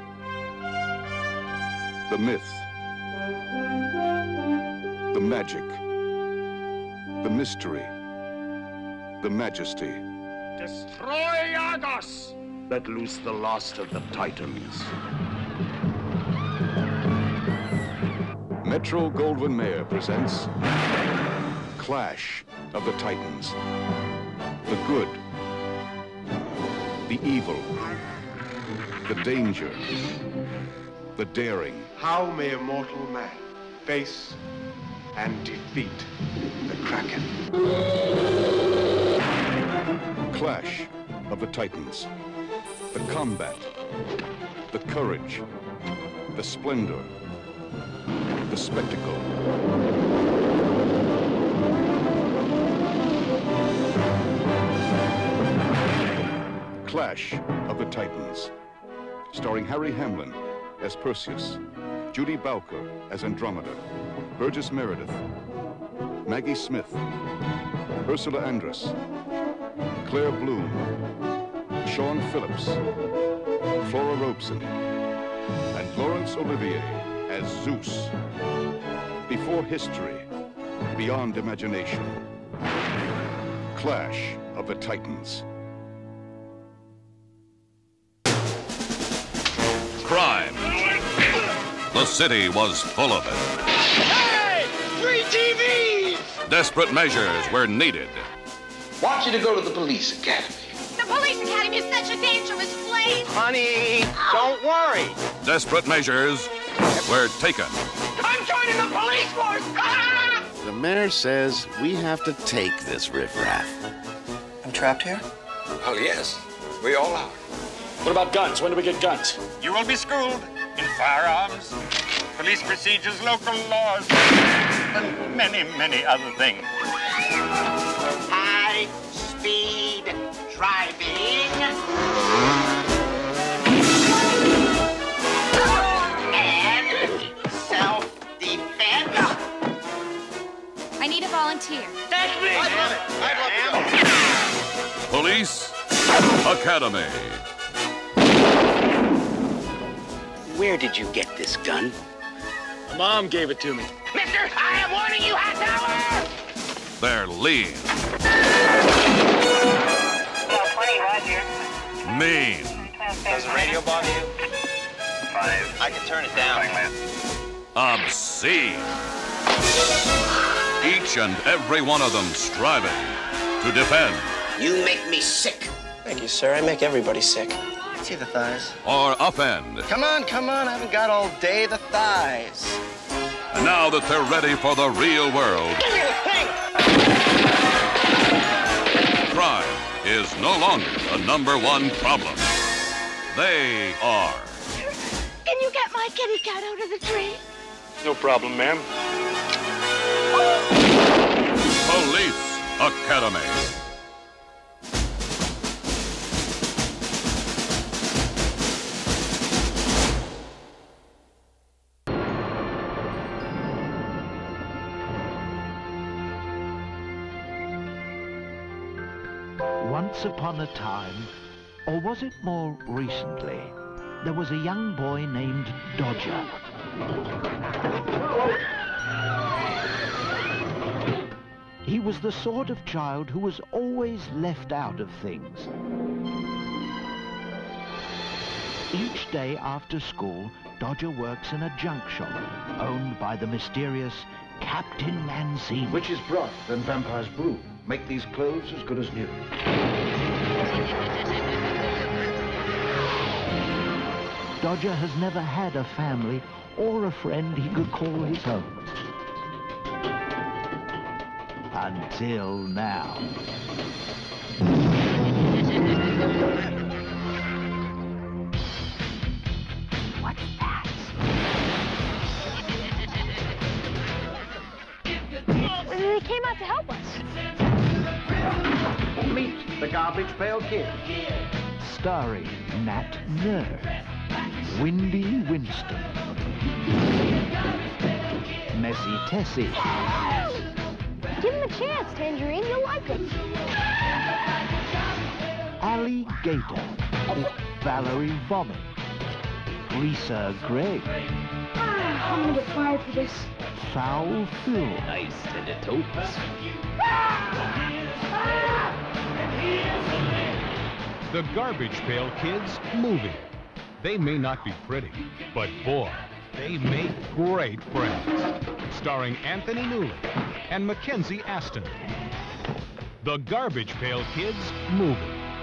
The myth, the magic, the mystery, the majesty. Destroy Argos! Let loose the last of the Titans. Metro-Goldwyn-Mayer presents Clash of the Titans. The good, the evil, the danger, the daring. How may a mortal man face and defeat the Kraken? Clash of the Titans. The combat, the courage, the splendor, the spectacle. Clash of the Titans. Starring Harry Hamlin as Perseus, Judy Bowker as Andromeda, Burgess Meredith, Maggie Smith, Ursula Andress, Claire Bloom, Sean Phillips, Flora Robeson, and Laurence Olivier as Zeus. Before history, beyond imagination. Clash of the Titans. Crime. The city was full of it. Hey! Free TVs! Desperate measures were needed. Want you to go to the police academy. The police academy is such a dangerous place. Honey, don't worry. Desperate measures were taken. I'm joining the police force! Ah! The mayor says we have to take this riffraff. I'm trapped here? Oh, yes. We all are. What about guns? When do we get guns? You will be schooled in firearms, police procedures, local laws, and many, many other things. High-speed driving. And self-defense. I need a volunteer. That's me! I'd love to go. Police Academy. Where did you get this gun? Mom gave it to me. Mister, I am warning you, Hightower! They're lean. 20, Roger. Mean. Does the radio bother you? 5. I can turn it down. Obscene. Each and every one of them striving to defend. You make me sick. Thank you, sir. I make everybody sick. See the thighs. Or offend. Come on, come on. I haven't got all day. The thighs. And now that they're ready for the real world, Give me the thing! crime is no longer the #1 problem. They are. Can you get my kitty cat out of the tree? No problem, ma'am. Police Academy. Once upon a time, or was it more recently, there was a young boy named Dodger. He was the sort of child who was always left out of things. Each day after school, Dodger works in a junk shop owned by the mysterious Captain Mancini. Witch's broth and vampire's brew make these clothes as good as new. Dodger has never had a family or a friend he could call his own. Until now. What's that? They came out to help us. Meet the Garbage Pail Kid. Starring Nat Nerd, Windy Winston, Messy Tessie. Give him a chance, Tangerine. You'll like it. Alligator, Valerie Vomit, Lisa Gray. I'm gonna get fired for this. Foul Phil. Nice to the totes. The Garbage Pail Kids movie. They may not be pretty, but boy, they make great friends. Starring Anthony Newley and Mackenzie Aston. The Garbage Pail Kids movie.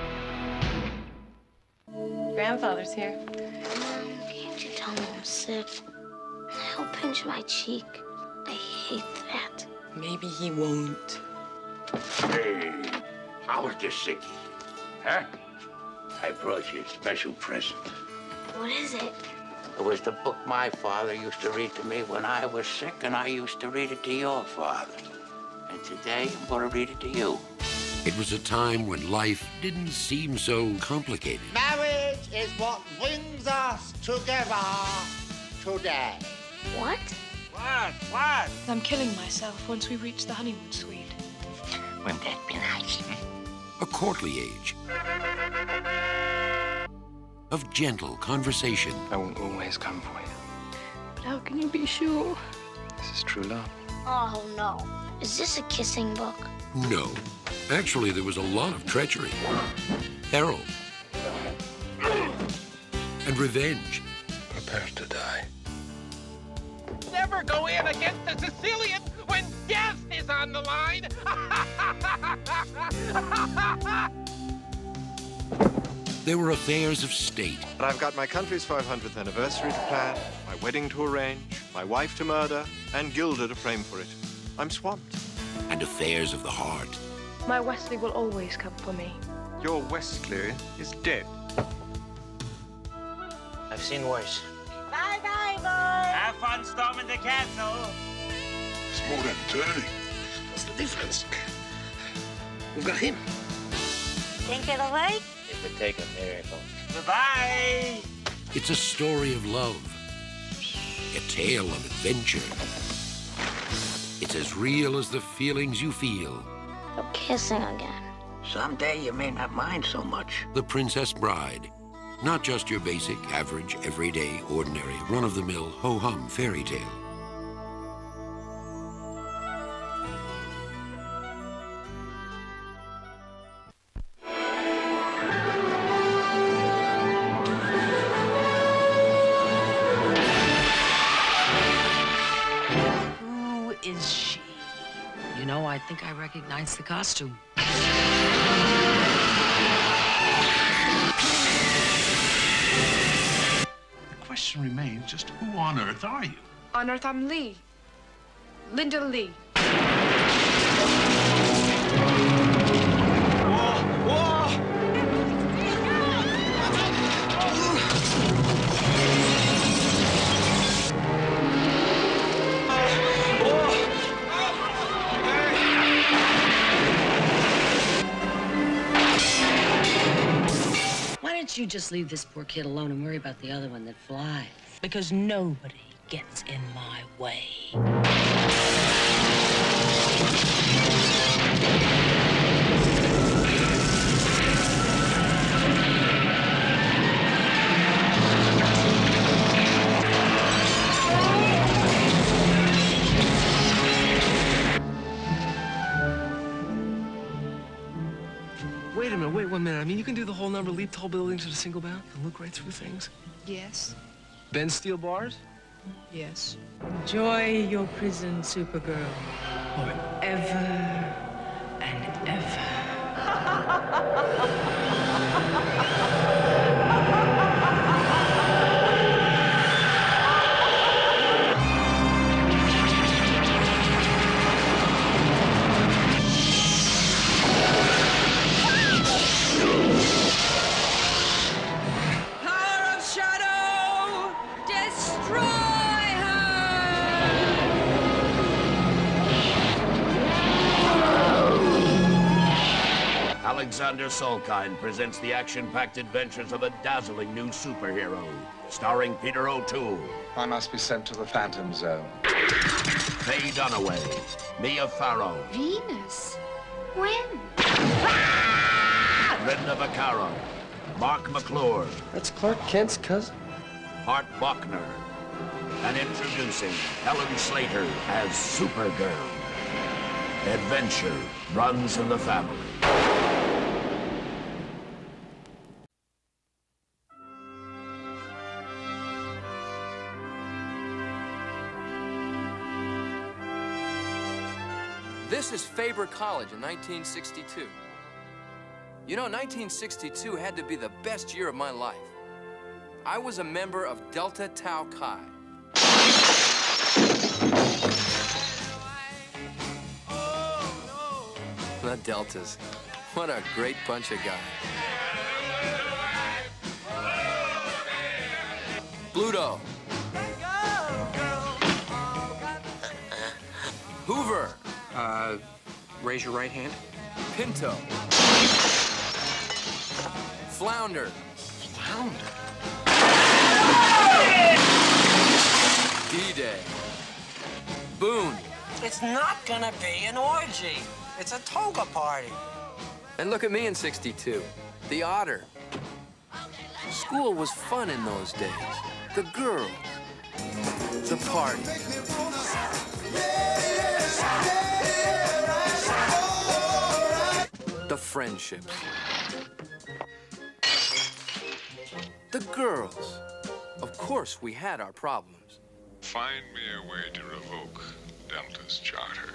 Grandfather's here. Can't you tell me I'm sick? He'll pinch my cheek. I hate that. Maybe he won't. Hey, how was this sickie? Huh? I brought you a special present. What is it? It was the book my father used to read to me when I was sick, and I used to read it to your father. And today, I'm going to read it to you. It was a time when life didn't seem so complicated. Marriage is what brings us together today. What? What? I'm killing myself once we reach the honeymoon suite. Wouldn't that be nice? A courtly age of gentle conversation. I will always come for you. But how can you be sure? This is true love. Oh, no. Is this a kissing book? No. Actually, there was a lot of treachery, peril, and revenge. Prepare to die. Never go in against the Sicilian when death is on the line. There were affairs of state. But I've got my country's 500th anniversary to plan, my wedding to arrange, my wife to murder, and Gilda to frame for it. I'm swamped. And affairs of the heart. My Wesley will always come for me. Your Wesley is dead. I've seen worse. Bye-bye, boys. Have fun storming the castle. It's more than turning. What's the difference? We've got him. Think it'll work? It would take a miracle. Goodbye. It's a story of love. A tale of adventure. It's as real as the feelings you feel. You're kissing again. Someday you may not mind so much. The Princess Bride. Not just your basic, average, everyday, ordinary, run-of-the-mill, ho-hum fairy tale. Who is she? You know, I think I recognize the costume. The question remains, just who on earth are you? On Earth, I'm Lee. Linda Lee. you just leave this poor kid alone and worry about the other one that flies? Because nobody gets in my way. Wait a minute, wait 1 minute. I mean, you can do the whole number, leap tall buildings at a single bound, and look right through things. Yes. Bend steel bars? Yes. Enjoy your prison, Supergirl. Forever and Power of Shadow! Destroy Alexander Salkind presents the action-packed adventures of a dazzling new superhero, starring Peter O'Toole. I must be sent to the Phantom Zone. Faye Dunaway, Mia Farrow, Venus? When? Brenda Vaccaro, Mark McClure, That's Clark Kent's cousin? Art Bachner, and introducing Helen Slater as Supergirl. Adventure runs in the family. This is Faber College in 1962. You know, 1962 had to be the best year of my life. I was a member of Delta Tau Chi. The Deltas. What a great bunch of guys. Bluto. Hoover. Raise your right hand. Pinto. Flounder. Flounder? D-Day. Boone. It's not gonna be an orgy. It's a toga party. And look at me in '62. The Otter. School was fun in those days. The girls. The party. The friendships. The girls. Of course, we had our problems. Find me a way to revoke Delta's charter.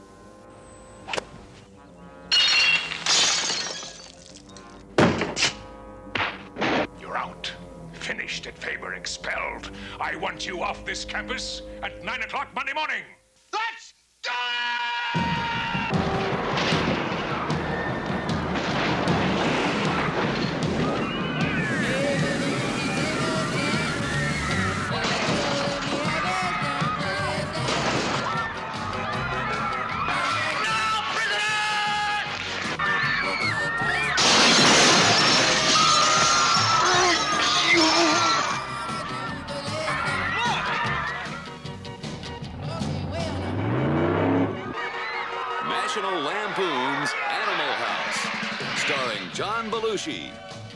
You're out. Finished at Faber, expelled. I want you off this campus at 9 o'clock Monday morning. Let's go! National Lampoon's Animal House, starring John Belushi,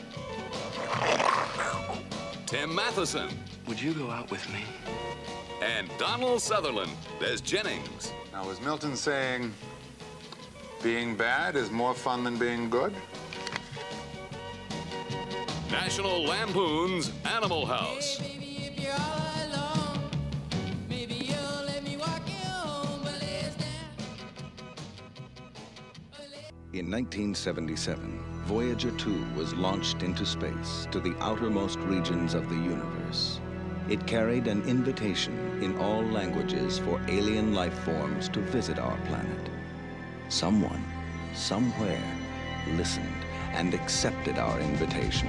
Tim Matheson. Would you go out with me? And Donald Sutherland as Jennings. Now, was Milton saying being bad is more fun than being good? National Lampoon's Animal House. In 1977, Voyager 2 was launched into space to the outermost regions of the universe. It carried an invitation in all languages for alien life forms to visit our planet. Someone, somewhere, listened and accepted our invitation.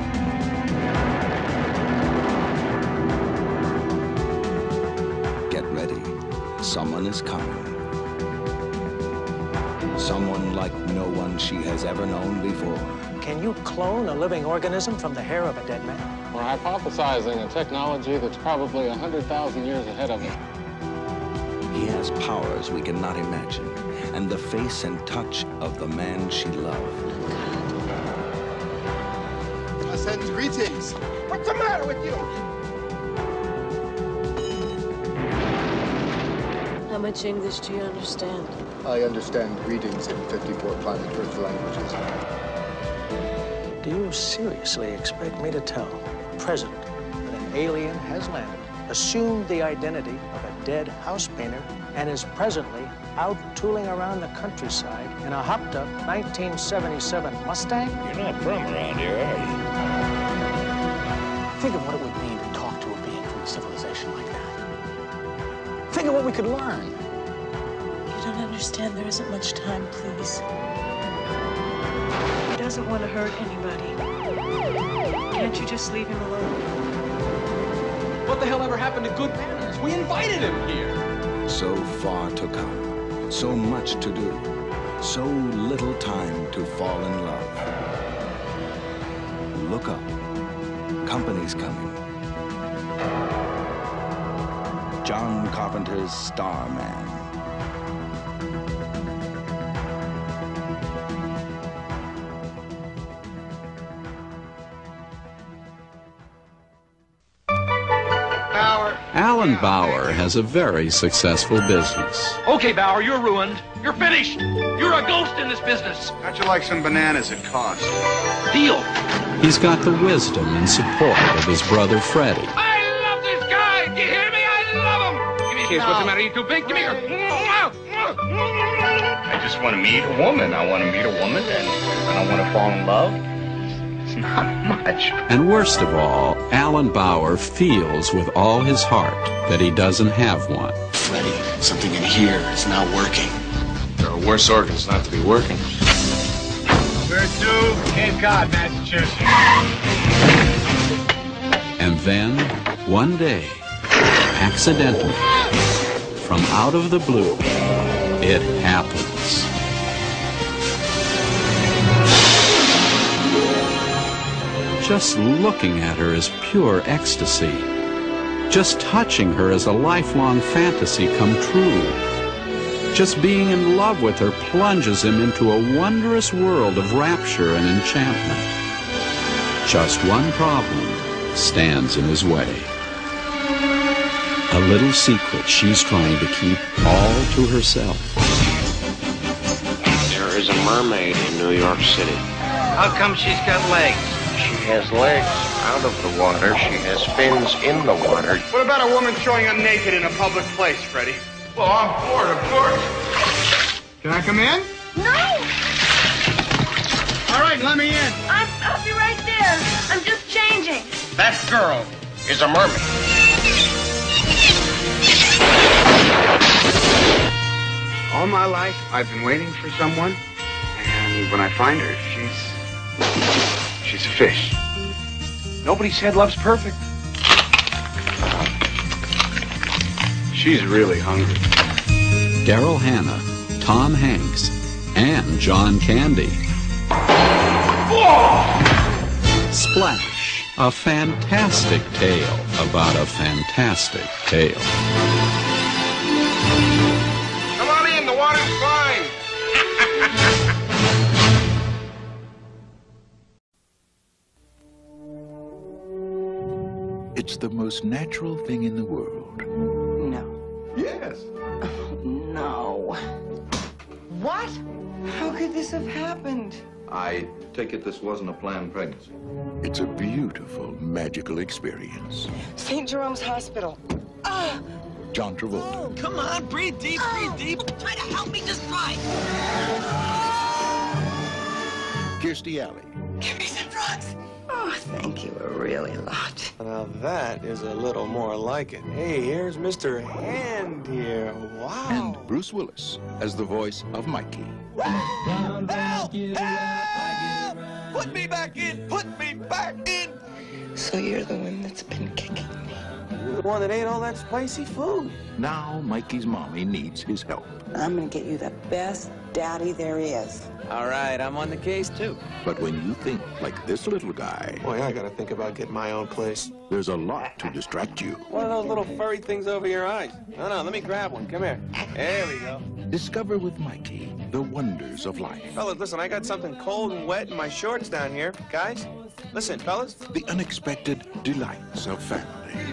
Get ready. Someone is coming. Someone like no one she has ever known before. Can you clone a living organism from the hair of a dead man? We're hypothesizing a technology that's probably 100,000 years ahead of us. He has powers we cannot imagine, and the face and touch of the man she loved. I send greetings. What's the matter with you? How much English do you understand? I understand greetings in 54 planet Earth languages. Do you seriously expect me to tell the president that an alien has landed, assumed the identity of a dead house painter, and is presently out tooling around the countryside in a hopped-up 1977 Mustang? You're not from around here, are you? Think of what it would mean to talk to a being from a civilization like that. Think of what we could learn. You don't understand. There isn't much time, please. He doesn't want to hurt anybody. Can't you just leave him alone? What the hell ever happened to good manners? We invited him here. So far to come, so much to do, so little time to fall in love. Look up. Company's coming. John Carpenter's Starman. Alan Bauer has a very successful business. Okay, Bauer, you're ruined. You're finished. You're a ghost in this business. How'd you like some bananas at cost? Deal. He's got the wisdom and support of his brother Freddie. I love this guy. Do you hear me? I love him. Give me a kiss. What's the matter? You too big? Give me a... I just want to meet a woman. I want to meet a woman, and I want to fall in love. It's not much. And worst of all, Alan Bauer feels with all his heart that he doesn't have one. Freddie, something in here is not working. There are worse organs not to be working. Where to? Cape Cod, Massachusetts. And then, one day, accidentally, from out of the blue, it happens. Just looking at her is pure ecstasy. Just touching her is a lifelong fantasy come true. Just being in love with her plunges him into a wondrous world of rapture and enchantment. Just one problem stands in his way. A little secret she's trying to keep all to herself. There is a mermaid in New York City. How come she's got legs? She has legs out of the water. She has fins in the water. What about a woman showing up naked in a public place, Freddie? Well, I'm bored, of course. Can I come in? No! All right, let me in. I'll be right there. I'm just changing. That girl is a mermaid. All my life, I've been waiting for someone, and when I find her, she's a fish. Nobody said love's perfect. She's really hungry. Daryl Hannah, Tom Hanks, and John Candy. Splash, a fantastic tale about a fantastic tale. Come on in, the water's fine. It's the most natural thing in the world. No. Yes. No. What? How could this have happened? I take it this wasn't a planned pregnancy. It's a beautiful, magical experience. St. Jerome's Hospital. John Travolta. Oh, come on, breathe deep, breathe deep. Try to help me, just try. Kirstie Alley. Give me some drugs. Oh, thank you a really lot. Now that is a little more like it. Hey, here's Mr. Hand here. Wow. And Bruce Willis as the voice of Mikey. Help! Help! Put me back in! Put me back in! So you're the one that's been kicking me. the one that ate all that spicy food. Now Mikey's mommy needs his help. I'm gonna get you the best daddy there is. All right, I'm on the case, too. But when you think like this little guy... Boy, I gotta think about getting my own place. There's a lot to distract you. One of those little furry things over your eyes. No, let me grab one. Come here. There we go. Discover with Mikey the wonders of life. Fellas, listen, I got something cold and wet in my shorts down here. Guys, listen, fellas. The unexpected delights of family.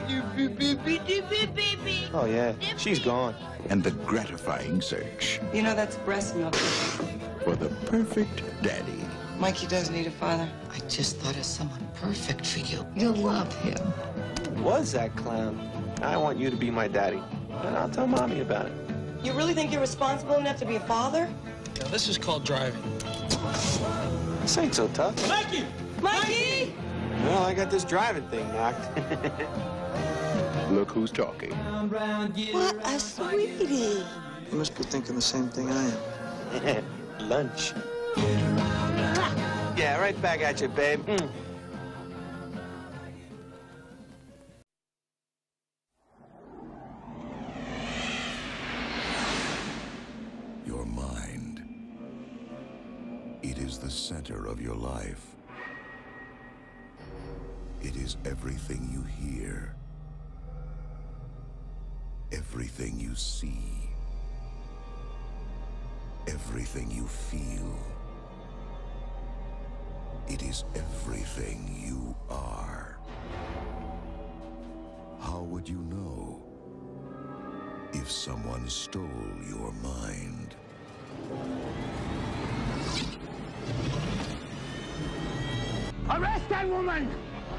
Oh, yeah, she's gone. And the gratifying search You know that's breast milk. for the perfect daddy. Mikey does need a father. I just thought of someone perfect for you. You'll love him. Was that clown? I want you to be my daddy. And I'll tell Mommy about it. You really think you're responsible enough to be a father? Now, this is called driving. This ain't so tough. Mikey! Mikey! Well, I got this driving thing knocked. Look who's talking. What a sweetie. You must be thinking the same thing I am. Lunch. Yeah, right back at you, babe. Your mind. It is the center of your life. It is everything you hear. Everything you see. Everything you feel. It is everything you are. How would you know if someone stole your mind? Arrest that woman!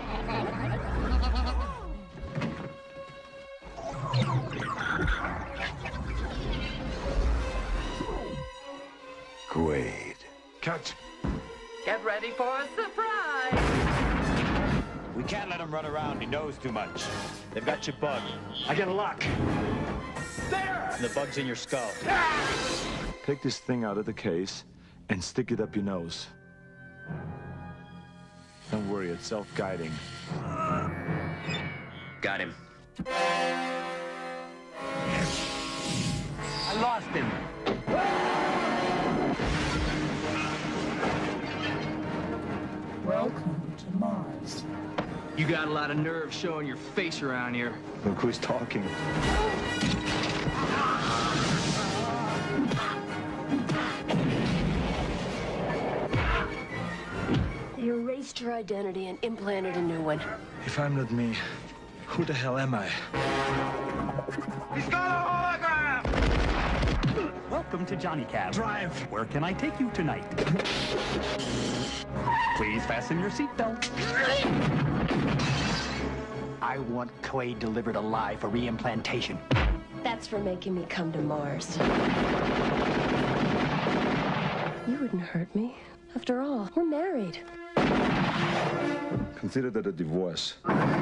Quaid. Cut. Get ready for a surprise! We can't let him run around. He knows too much. They've got you bugged. I get a lock. There! And the bug's in your skull. Take this thing out of the case and stick it up your nose. Don't worry, it's self-guiding. Got him. I lost him. Welcome to Mars. You got a lot of nerve showing your face around here. Look who's talking. They erased her identity and implanted a new one. If I'm not me, who the hell am I? He's got a hologram! Welcome to Johnny Cab. Drive. Where can I take you tonight? Please fasten your seatbelt. I want Quaid delivered alive for reimplantation. That's for making me come to Mars. You wouldn't hurt me. After all, we're married. Consider that a divorce.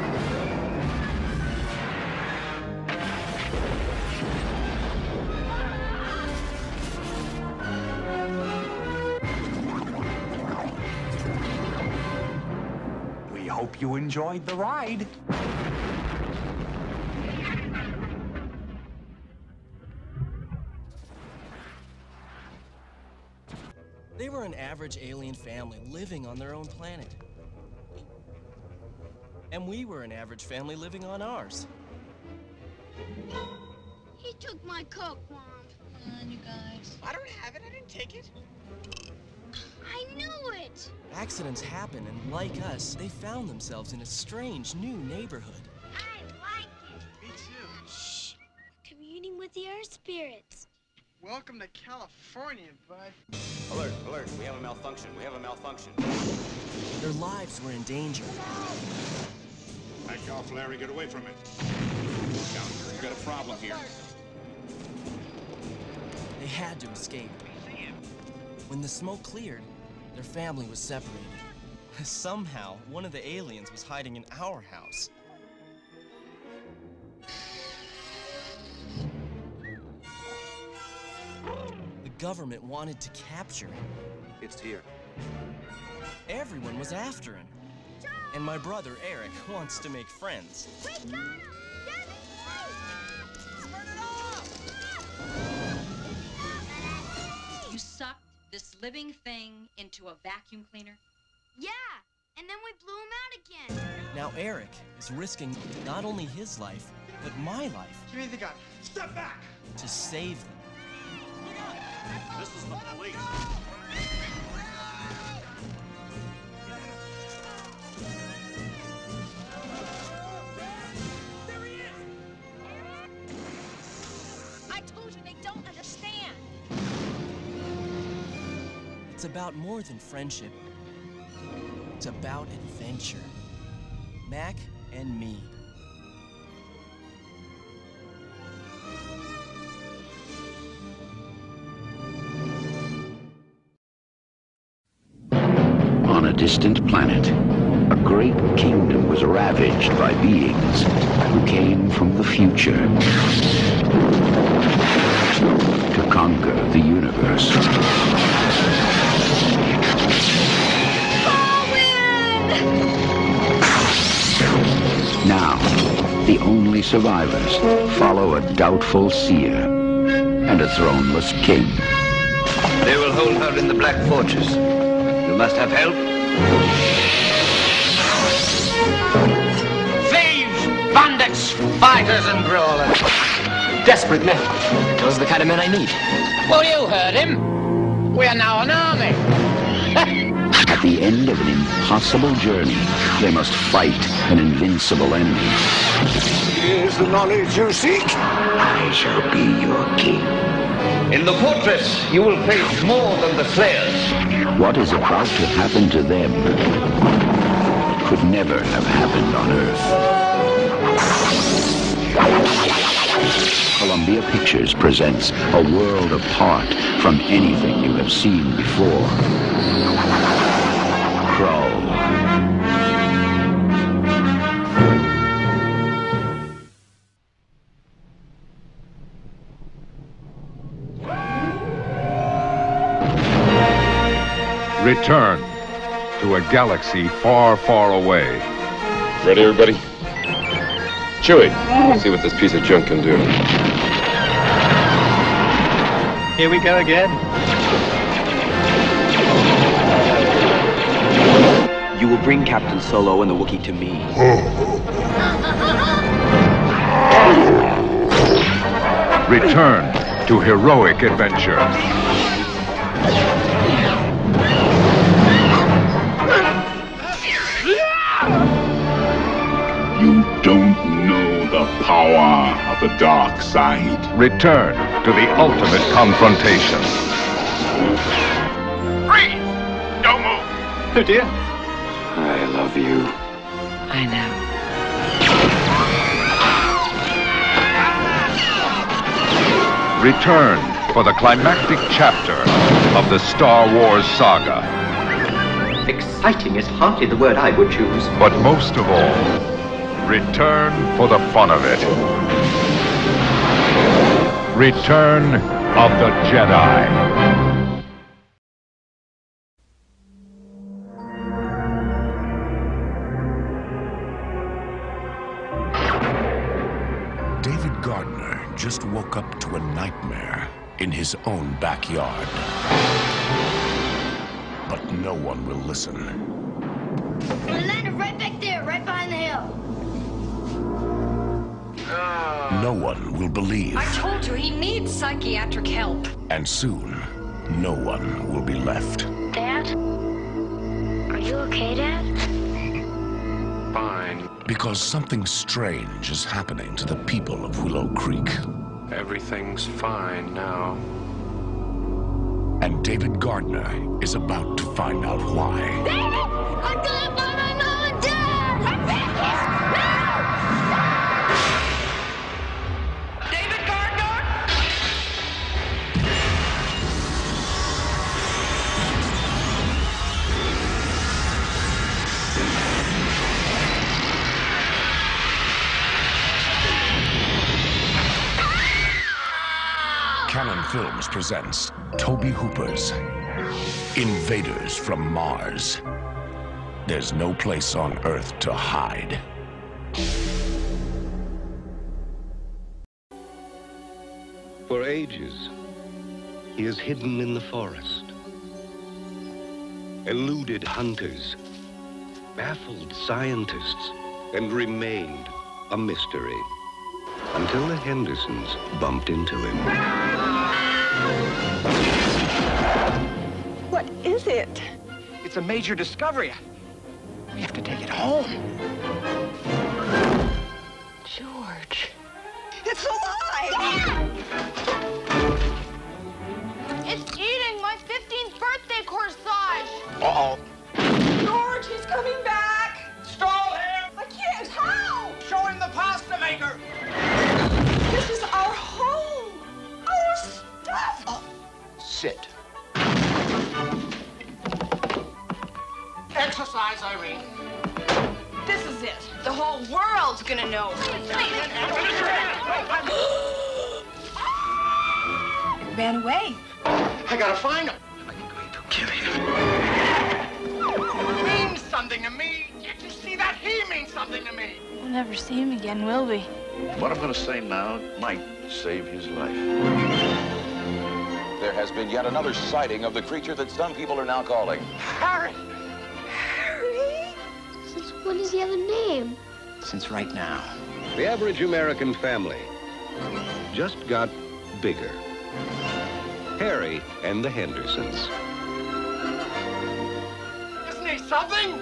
We hope you enjoyed the ride. They were an average alien family living on their own planet. And we were an average family living on ours. He took my Coke, Mom. Come on, you guys. I don't have it. I didn't take it. I knew it. Accidents happen, and like us, they found themselves in a strange new neighborhood. I like it. Me too. Shh. Communing with the Earth spirits. Welcome to California, bud. Alert, alert. We have a malfunction. We have a malfunction. Their lives were in danger. Back off, Larry. Get away from it. Scoundrel, you got a problem here. They had to escape. When the smoke cleared, their family was separated. Somehow, one of the aliens was hiding in our house. The government wanted to capture him. It's here. Everyone was after him. And my brother, Eric, wants to make friends. We got him! Get this living thing into a vacuum cleaner? Yeah, and then we blew him out again. Now Eric is risking not only his life, but my life. Give me the gun. Step back! To save them. This is the police. I told you they don't understand. It's about more than friendship. It's about adventure. Mac and me. On a distant planet, a great kingdom was ravaged by beings who came from the future to conquer the universe. Now, the only survivors follow a doubtful seer and a throneless king. They will hold her in the Black Fortress. You must have help. Thieves, bandits, fighters and brawlers. Desperate men. Those are the kind of men I need. Well, you heard him. We are now an army. At the end of an impossible journey, they must fight an invincible enemy. Here's the knowledge you seek. I shall be your king. In the fortress, you will face more than the Slayers. What is about to happen to them could never have happened on Earth. Columbia Pictures presents a world apart from anything you have seen before. Crow. Return to a galaxy far, far away. Ready, everybody? Chewie, see what this piece of junk can do. Here we go again. You will bring Captain Solo and the Wookiee to me. Return to heroic adventure. You don't know the power of the dark side. Return to the ultimate confrontation. Freeze! Don't move! Oh dear. I love you. I know. Return for the climactic chapter of the Star Wars saga. Exciting is hardly the word I would choose. But most of all, return for the fun of it. Return of the Jedi. David Gardner just woke up to a nightmare in his own backyard. But no one will listen. We landed right back there, right behind the hill. No one will believe. I told you he needs psychiatric help. And soon, no one will be left. Dad? Are you okay, Dad? Fine. Because something strange is happening to the people of Willow Creek. Everything's fine now. And David Gardner is about to find out why. David! I'm gonna find my mom and dad! I'm back here! No! David Gardner? Canon Films presents Tobe Hooper's Invaders from Mars. There's no place on Earth to hide. For ages, he is hidden in the forest, eluded hunters, baffled scientists, and remained a mystery. Until the Hendersons bumped into him. What is it? It's a major discovery. We have to take it home. George. It's alive! It's eating my 15th birthday corsage. Uh-oh. George, he's coming back! Stall him! I can't. How? Show him the pasta maker! This is our home! Our stuff! Sit. Exercise, Irene. This is it. The whole world's gonna know. Ran away. I gotta find him. I'm going to kill him. Means something to me. Can't you see that? He means something to me. We'll never see him again, will we? What I'm going to say now might save his life. There has been yet another sighting of the creature that some people are now calling Harry! Harry? Since when does he have a name? Since right now. The average American family just got bigger. Harry and the Hendersons. Isn't he something?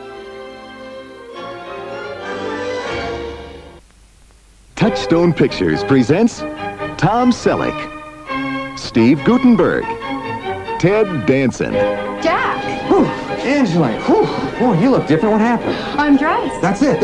Touchstone Pictures presents Tom Selleck, Steve Guttenberg, Ted Danson. Jack! Whew, Angela, whew. Boy, you look different. What happened? I'm dressed. That's it.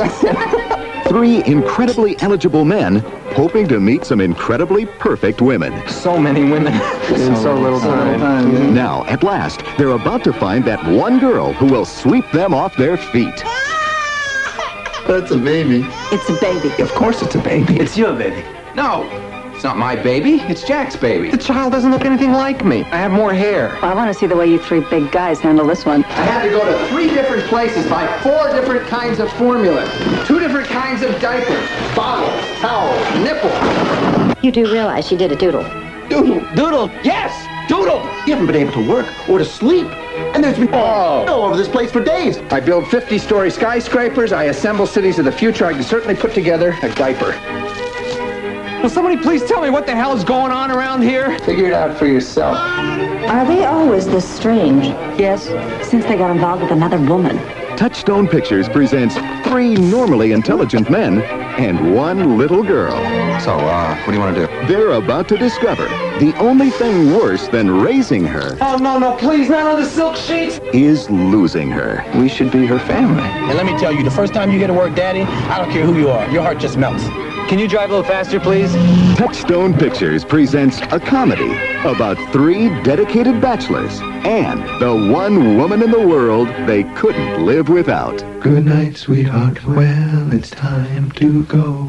3 incredibly eligible men hoping to meet some incredibly perfect women. So many women in so little time. Now, at last, they're about to find that one girl who will sweep them off their feet. That's a baby. It's a baby. Of course it's a baby. It's your baby. No, it's not my baby. It's Jack's baby. The child doesn't look anything like me. I have more hair. I want to see the way you 3 big guys handle this one. I had to go to 3 different places, buy 4 different kinds of formula, 2 different kinds of diapers, bottles, towels, nipples. You do realize she did a doodle. Doodle. Doodle, yes, doodle. You haven't been able to work or to sleep. And there's been all over this place for days. I build 50-story skyscrapers. I assemble cities of the future. I can certainly put together a diaper. Will somebody please tell me what the hell is going on around here? Figure it out for yourself. Are they always this strange? Yes, since they got involved with another woman. Touchstone Pictures presents 3 normally intelligent men and 1 little girl. So, what do you want to do? They're about to discover the only thing worse than raising her Oh, no, please, not on the silk sheets. is losing her. We should be her family. And let me tell you, the first time you get to work, Daddy, I don't care who you are. Your heart just melts. Can you drive a little faster, please? Touchstone Pictures presents a comedy about 3 dedicated bachelors and the one woman in the world they couldn't live without. Good night, sweetheart. Well, it's time to go.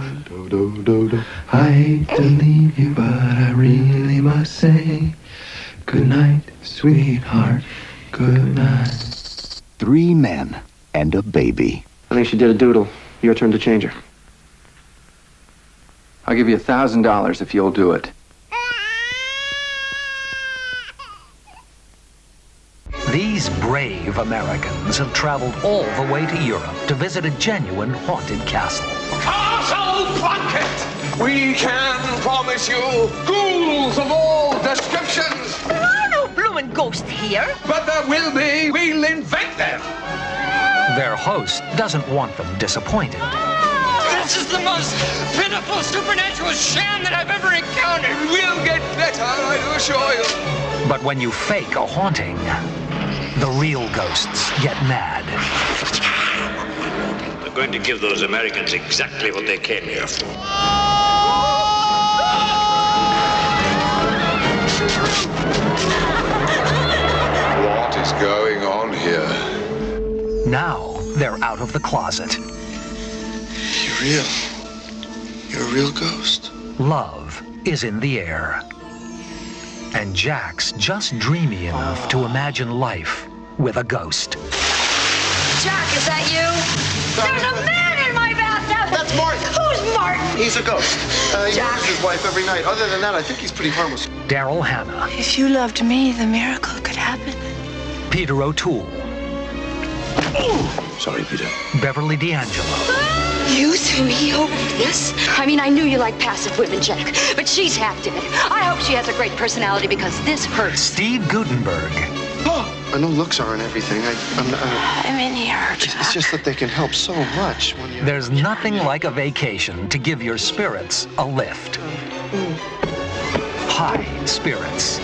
I hate to leave you, but I really must say, good night, sweetheart. Good night. 3 men and a baby. I think she did a doodle. Your turn to change her. I'll give you $1,000 if you'll do it. These brave Americans have traveled all the way to Europe to visit a genuine haunted castle. Castle Plunkett! We can promise you ghouls of all descriptions. There are no bloomin' ghosts here. But there will be. We'll invent them. Their host doesn't want them disappointed. This is the most pitiful supernatural sham that I've ever encountered. We'll get better, I do assure you. But when you fake a haunting, the real ghosts get mad. We're going to give those Americans exactly what they came here for. What is going on here? Now they're out of the closet. You're real. You're a real ghost. Love is in the air. And Jack's just dreamy enough to imagine life with a ghost. Jack, is that you? There's a man in my bathtub. That's Martin. Who's Martin? He's a ghost. He murders his wife every night. Other than that, I think he's pretty harmless. Daryl Hannah. If you loved me, the miracle could happen. Peter O'Toole. Sorry, Peter. Beverly D'Angelo. You threw me over for this? I mean, I knew you liked passive women, Jack, but she's half dead. I hope she has a great personality because this hurts. Steve Guttenberg. I know looks aren't everything. I'm in here, Jack. It's just that they can help so much when you... There's nothing like a vacation to give your spirits a lift. High spirits.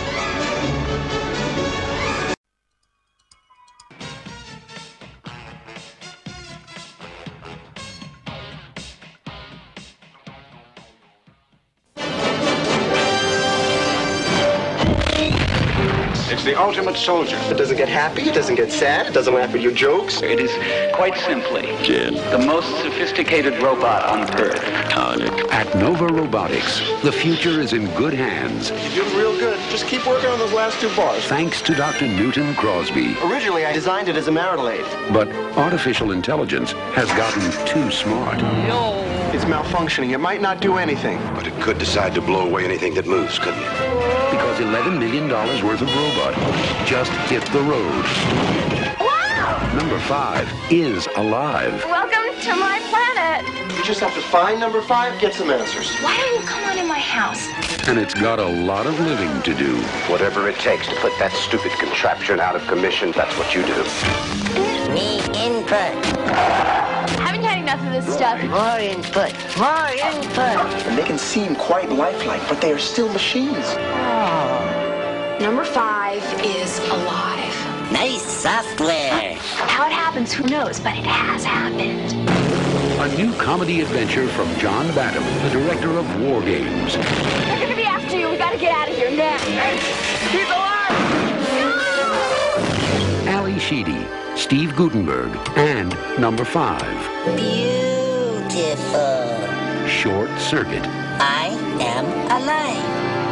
It's the ultimate soldier. It doesn't get happy, it doesn't get sad, it doesn't laugh at your jokes. It is quite simply the most sophisticated robot on Earth. At Nova Robotics, the future is in good hands. You're doing real good. Just keep working on those last 2 bars. Thanks to Dr. Newton Crosby. Originally, I designed it as a marital aid. But artificial intelligence has gotten too smart. No. It's malfunctioning. It might not do anything. But it could decide to blow away anything that moves, couldn't it? Because $11 million worth of robot just hit the road. Wow! Number 5 is alive. Welcome to my planet. You just have to find number 5, get some answers. Why don't you come on in my house? And it's got a lot of living to do. Whatever it takes to put that stupid contraption out of commission, that's what you do. Need input. Haven't had enough of this stuff. More input. More input. And they can seem quite lifelike, but they are still machines. Number 5 is alive. Nice software. How it happens, who knows, but it has happened. A new comedy adventure from John Badham, the director of War Games. They're gonna be after you. We gotta get out of here now. Keep alive! No! Ali Sheedy, Steve Guttenberg, and Number 5. Beautiful. Short Circuit. I am alive.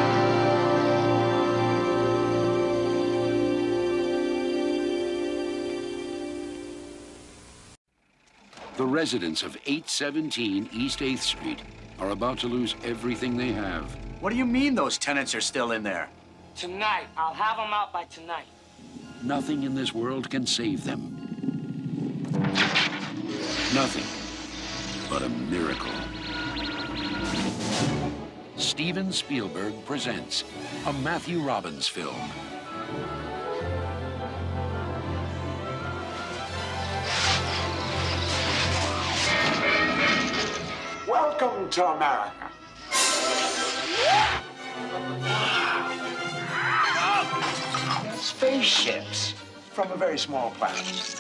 The residents of 817 East 8th Street are about to lose everything they have. What do you mean those tenants are still in there? Tonight. I'll have them out by tonight. Nothing in this world can save them. Nothing but a miracle. Steven Spielberg presents a Matthew Robbins film. Welcome to America. Spaceships from a very small planet.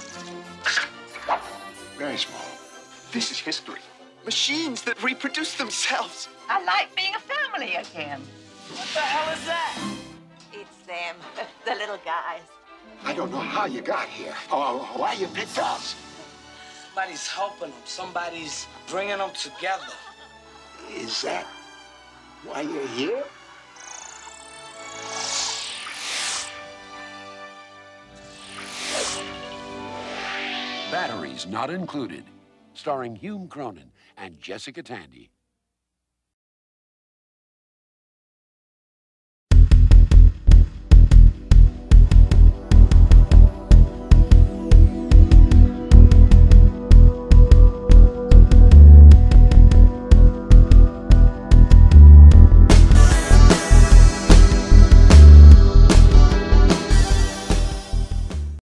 Very small. This is history. Machines that reproduce themselves. I like being a family again. What the hell is that? It's them, the little guys. I don't know how you got here or why you picked us. Somebody's helping them. Somebody's bringing them together. Is that why you're here? Batteries Not Included, starring Hume Cronyn and Jessica Tandy.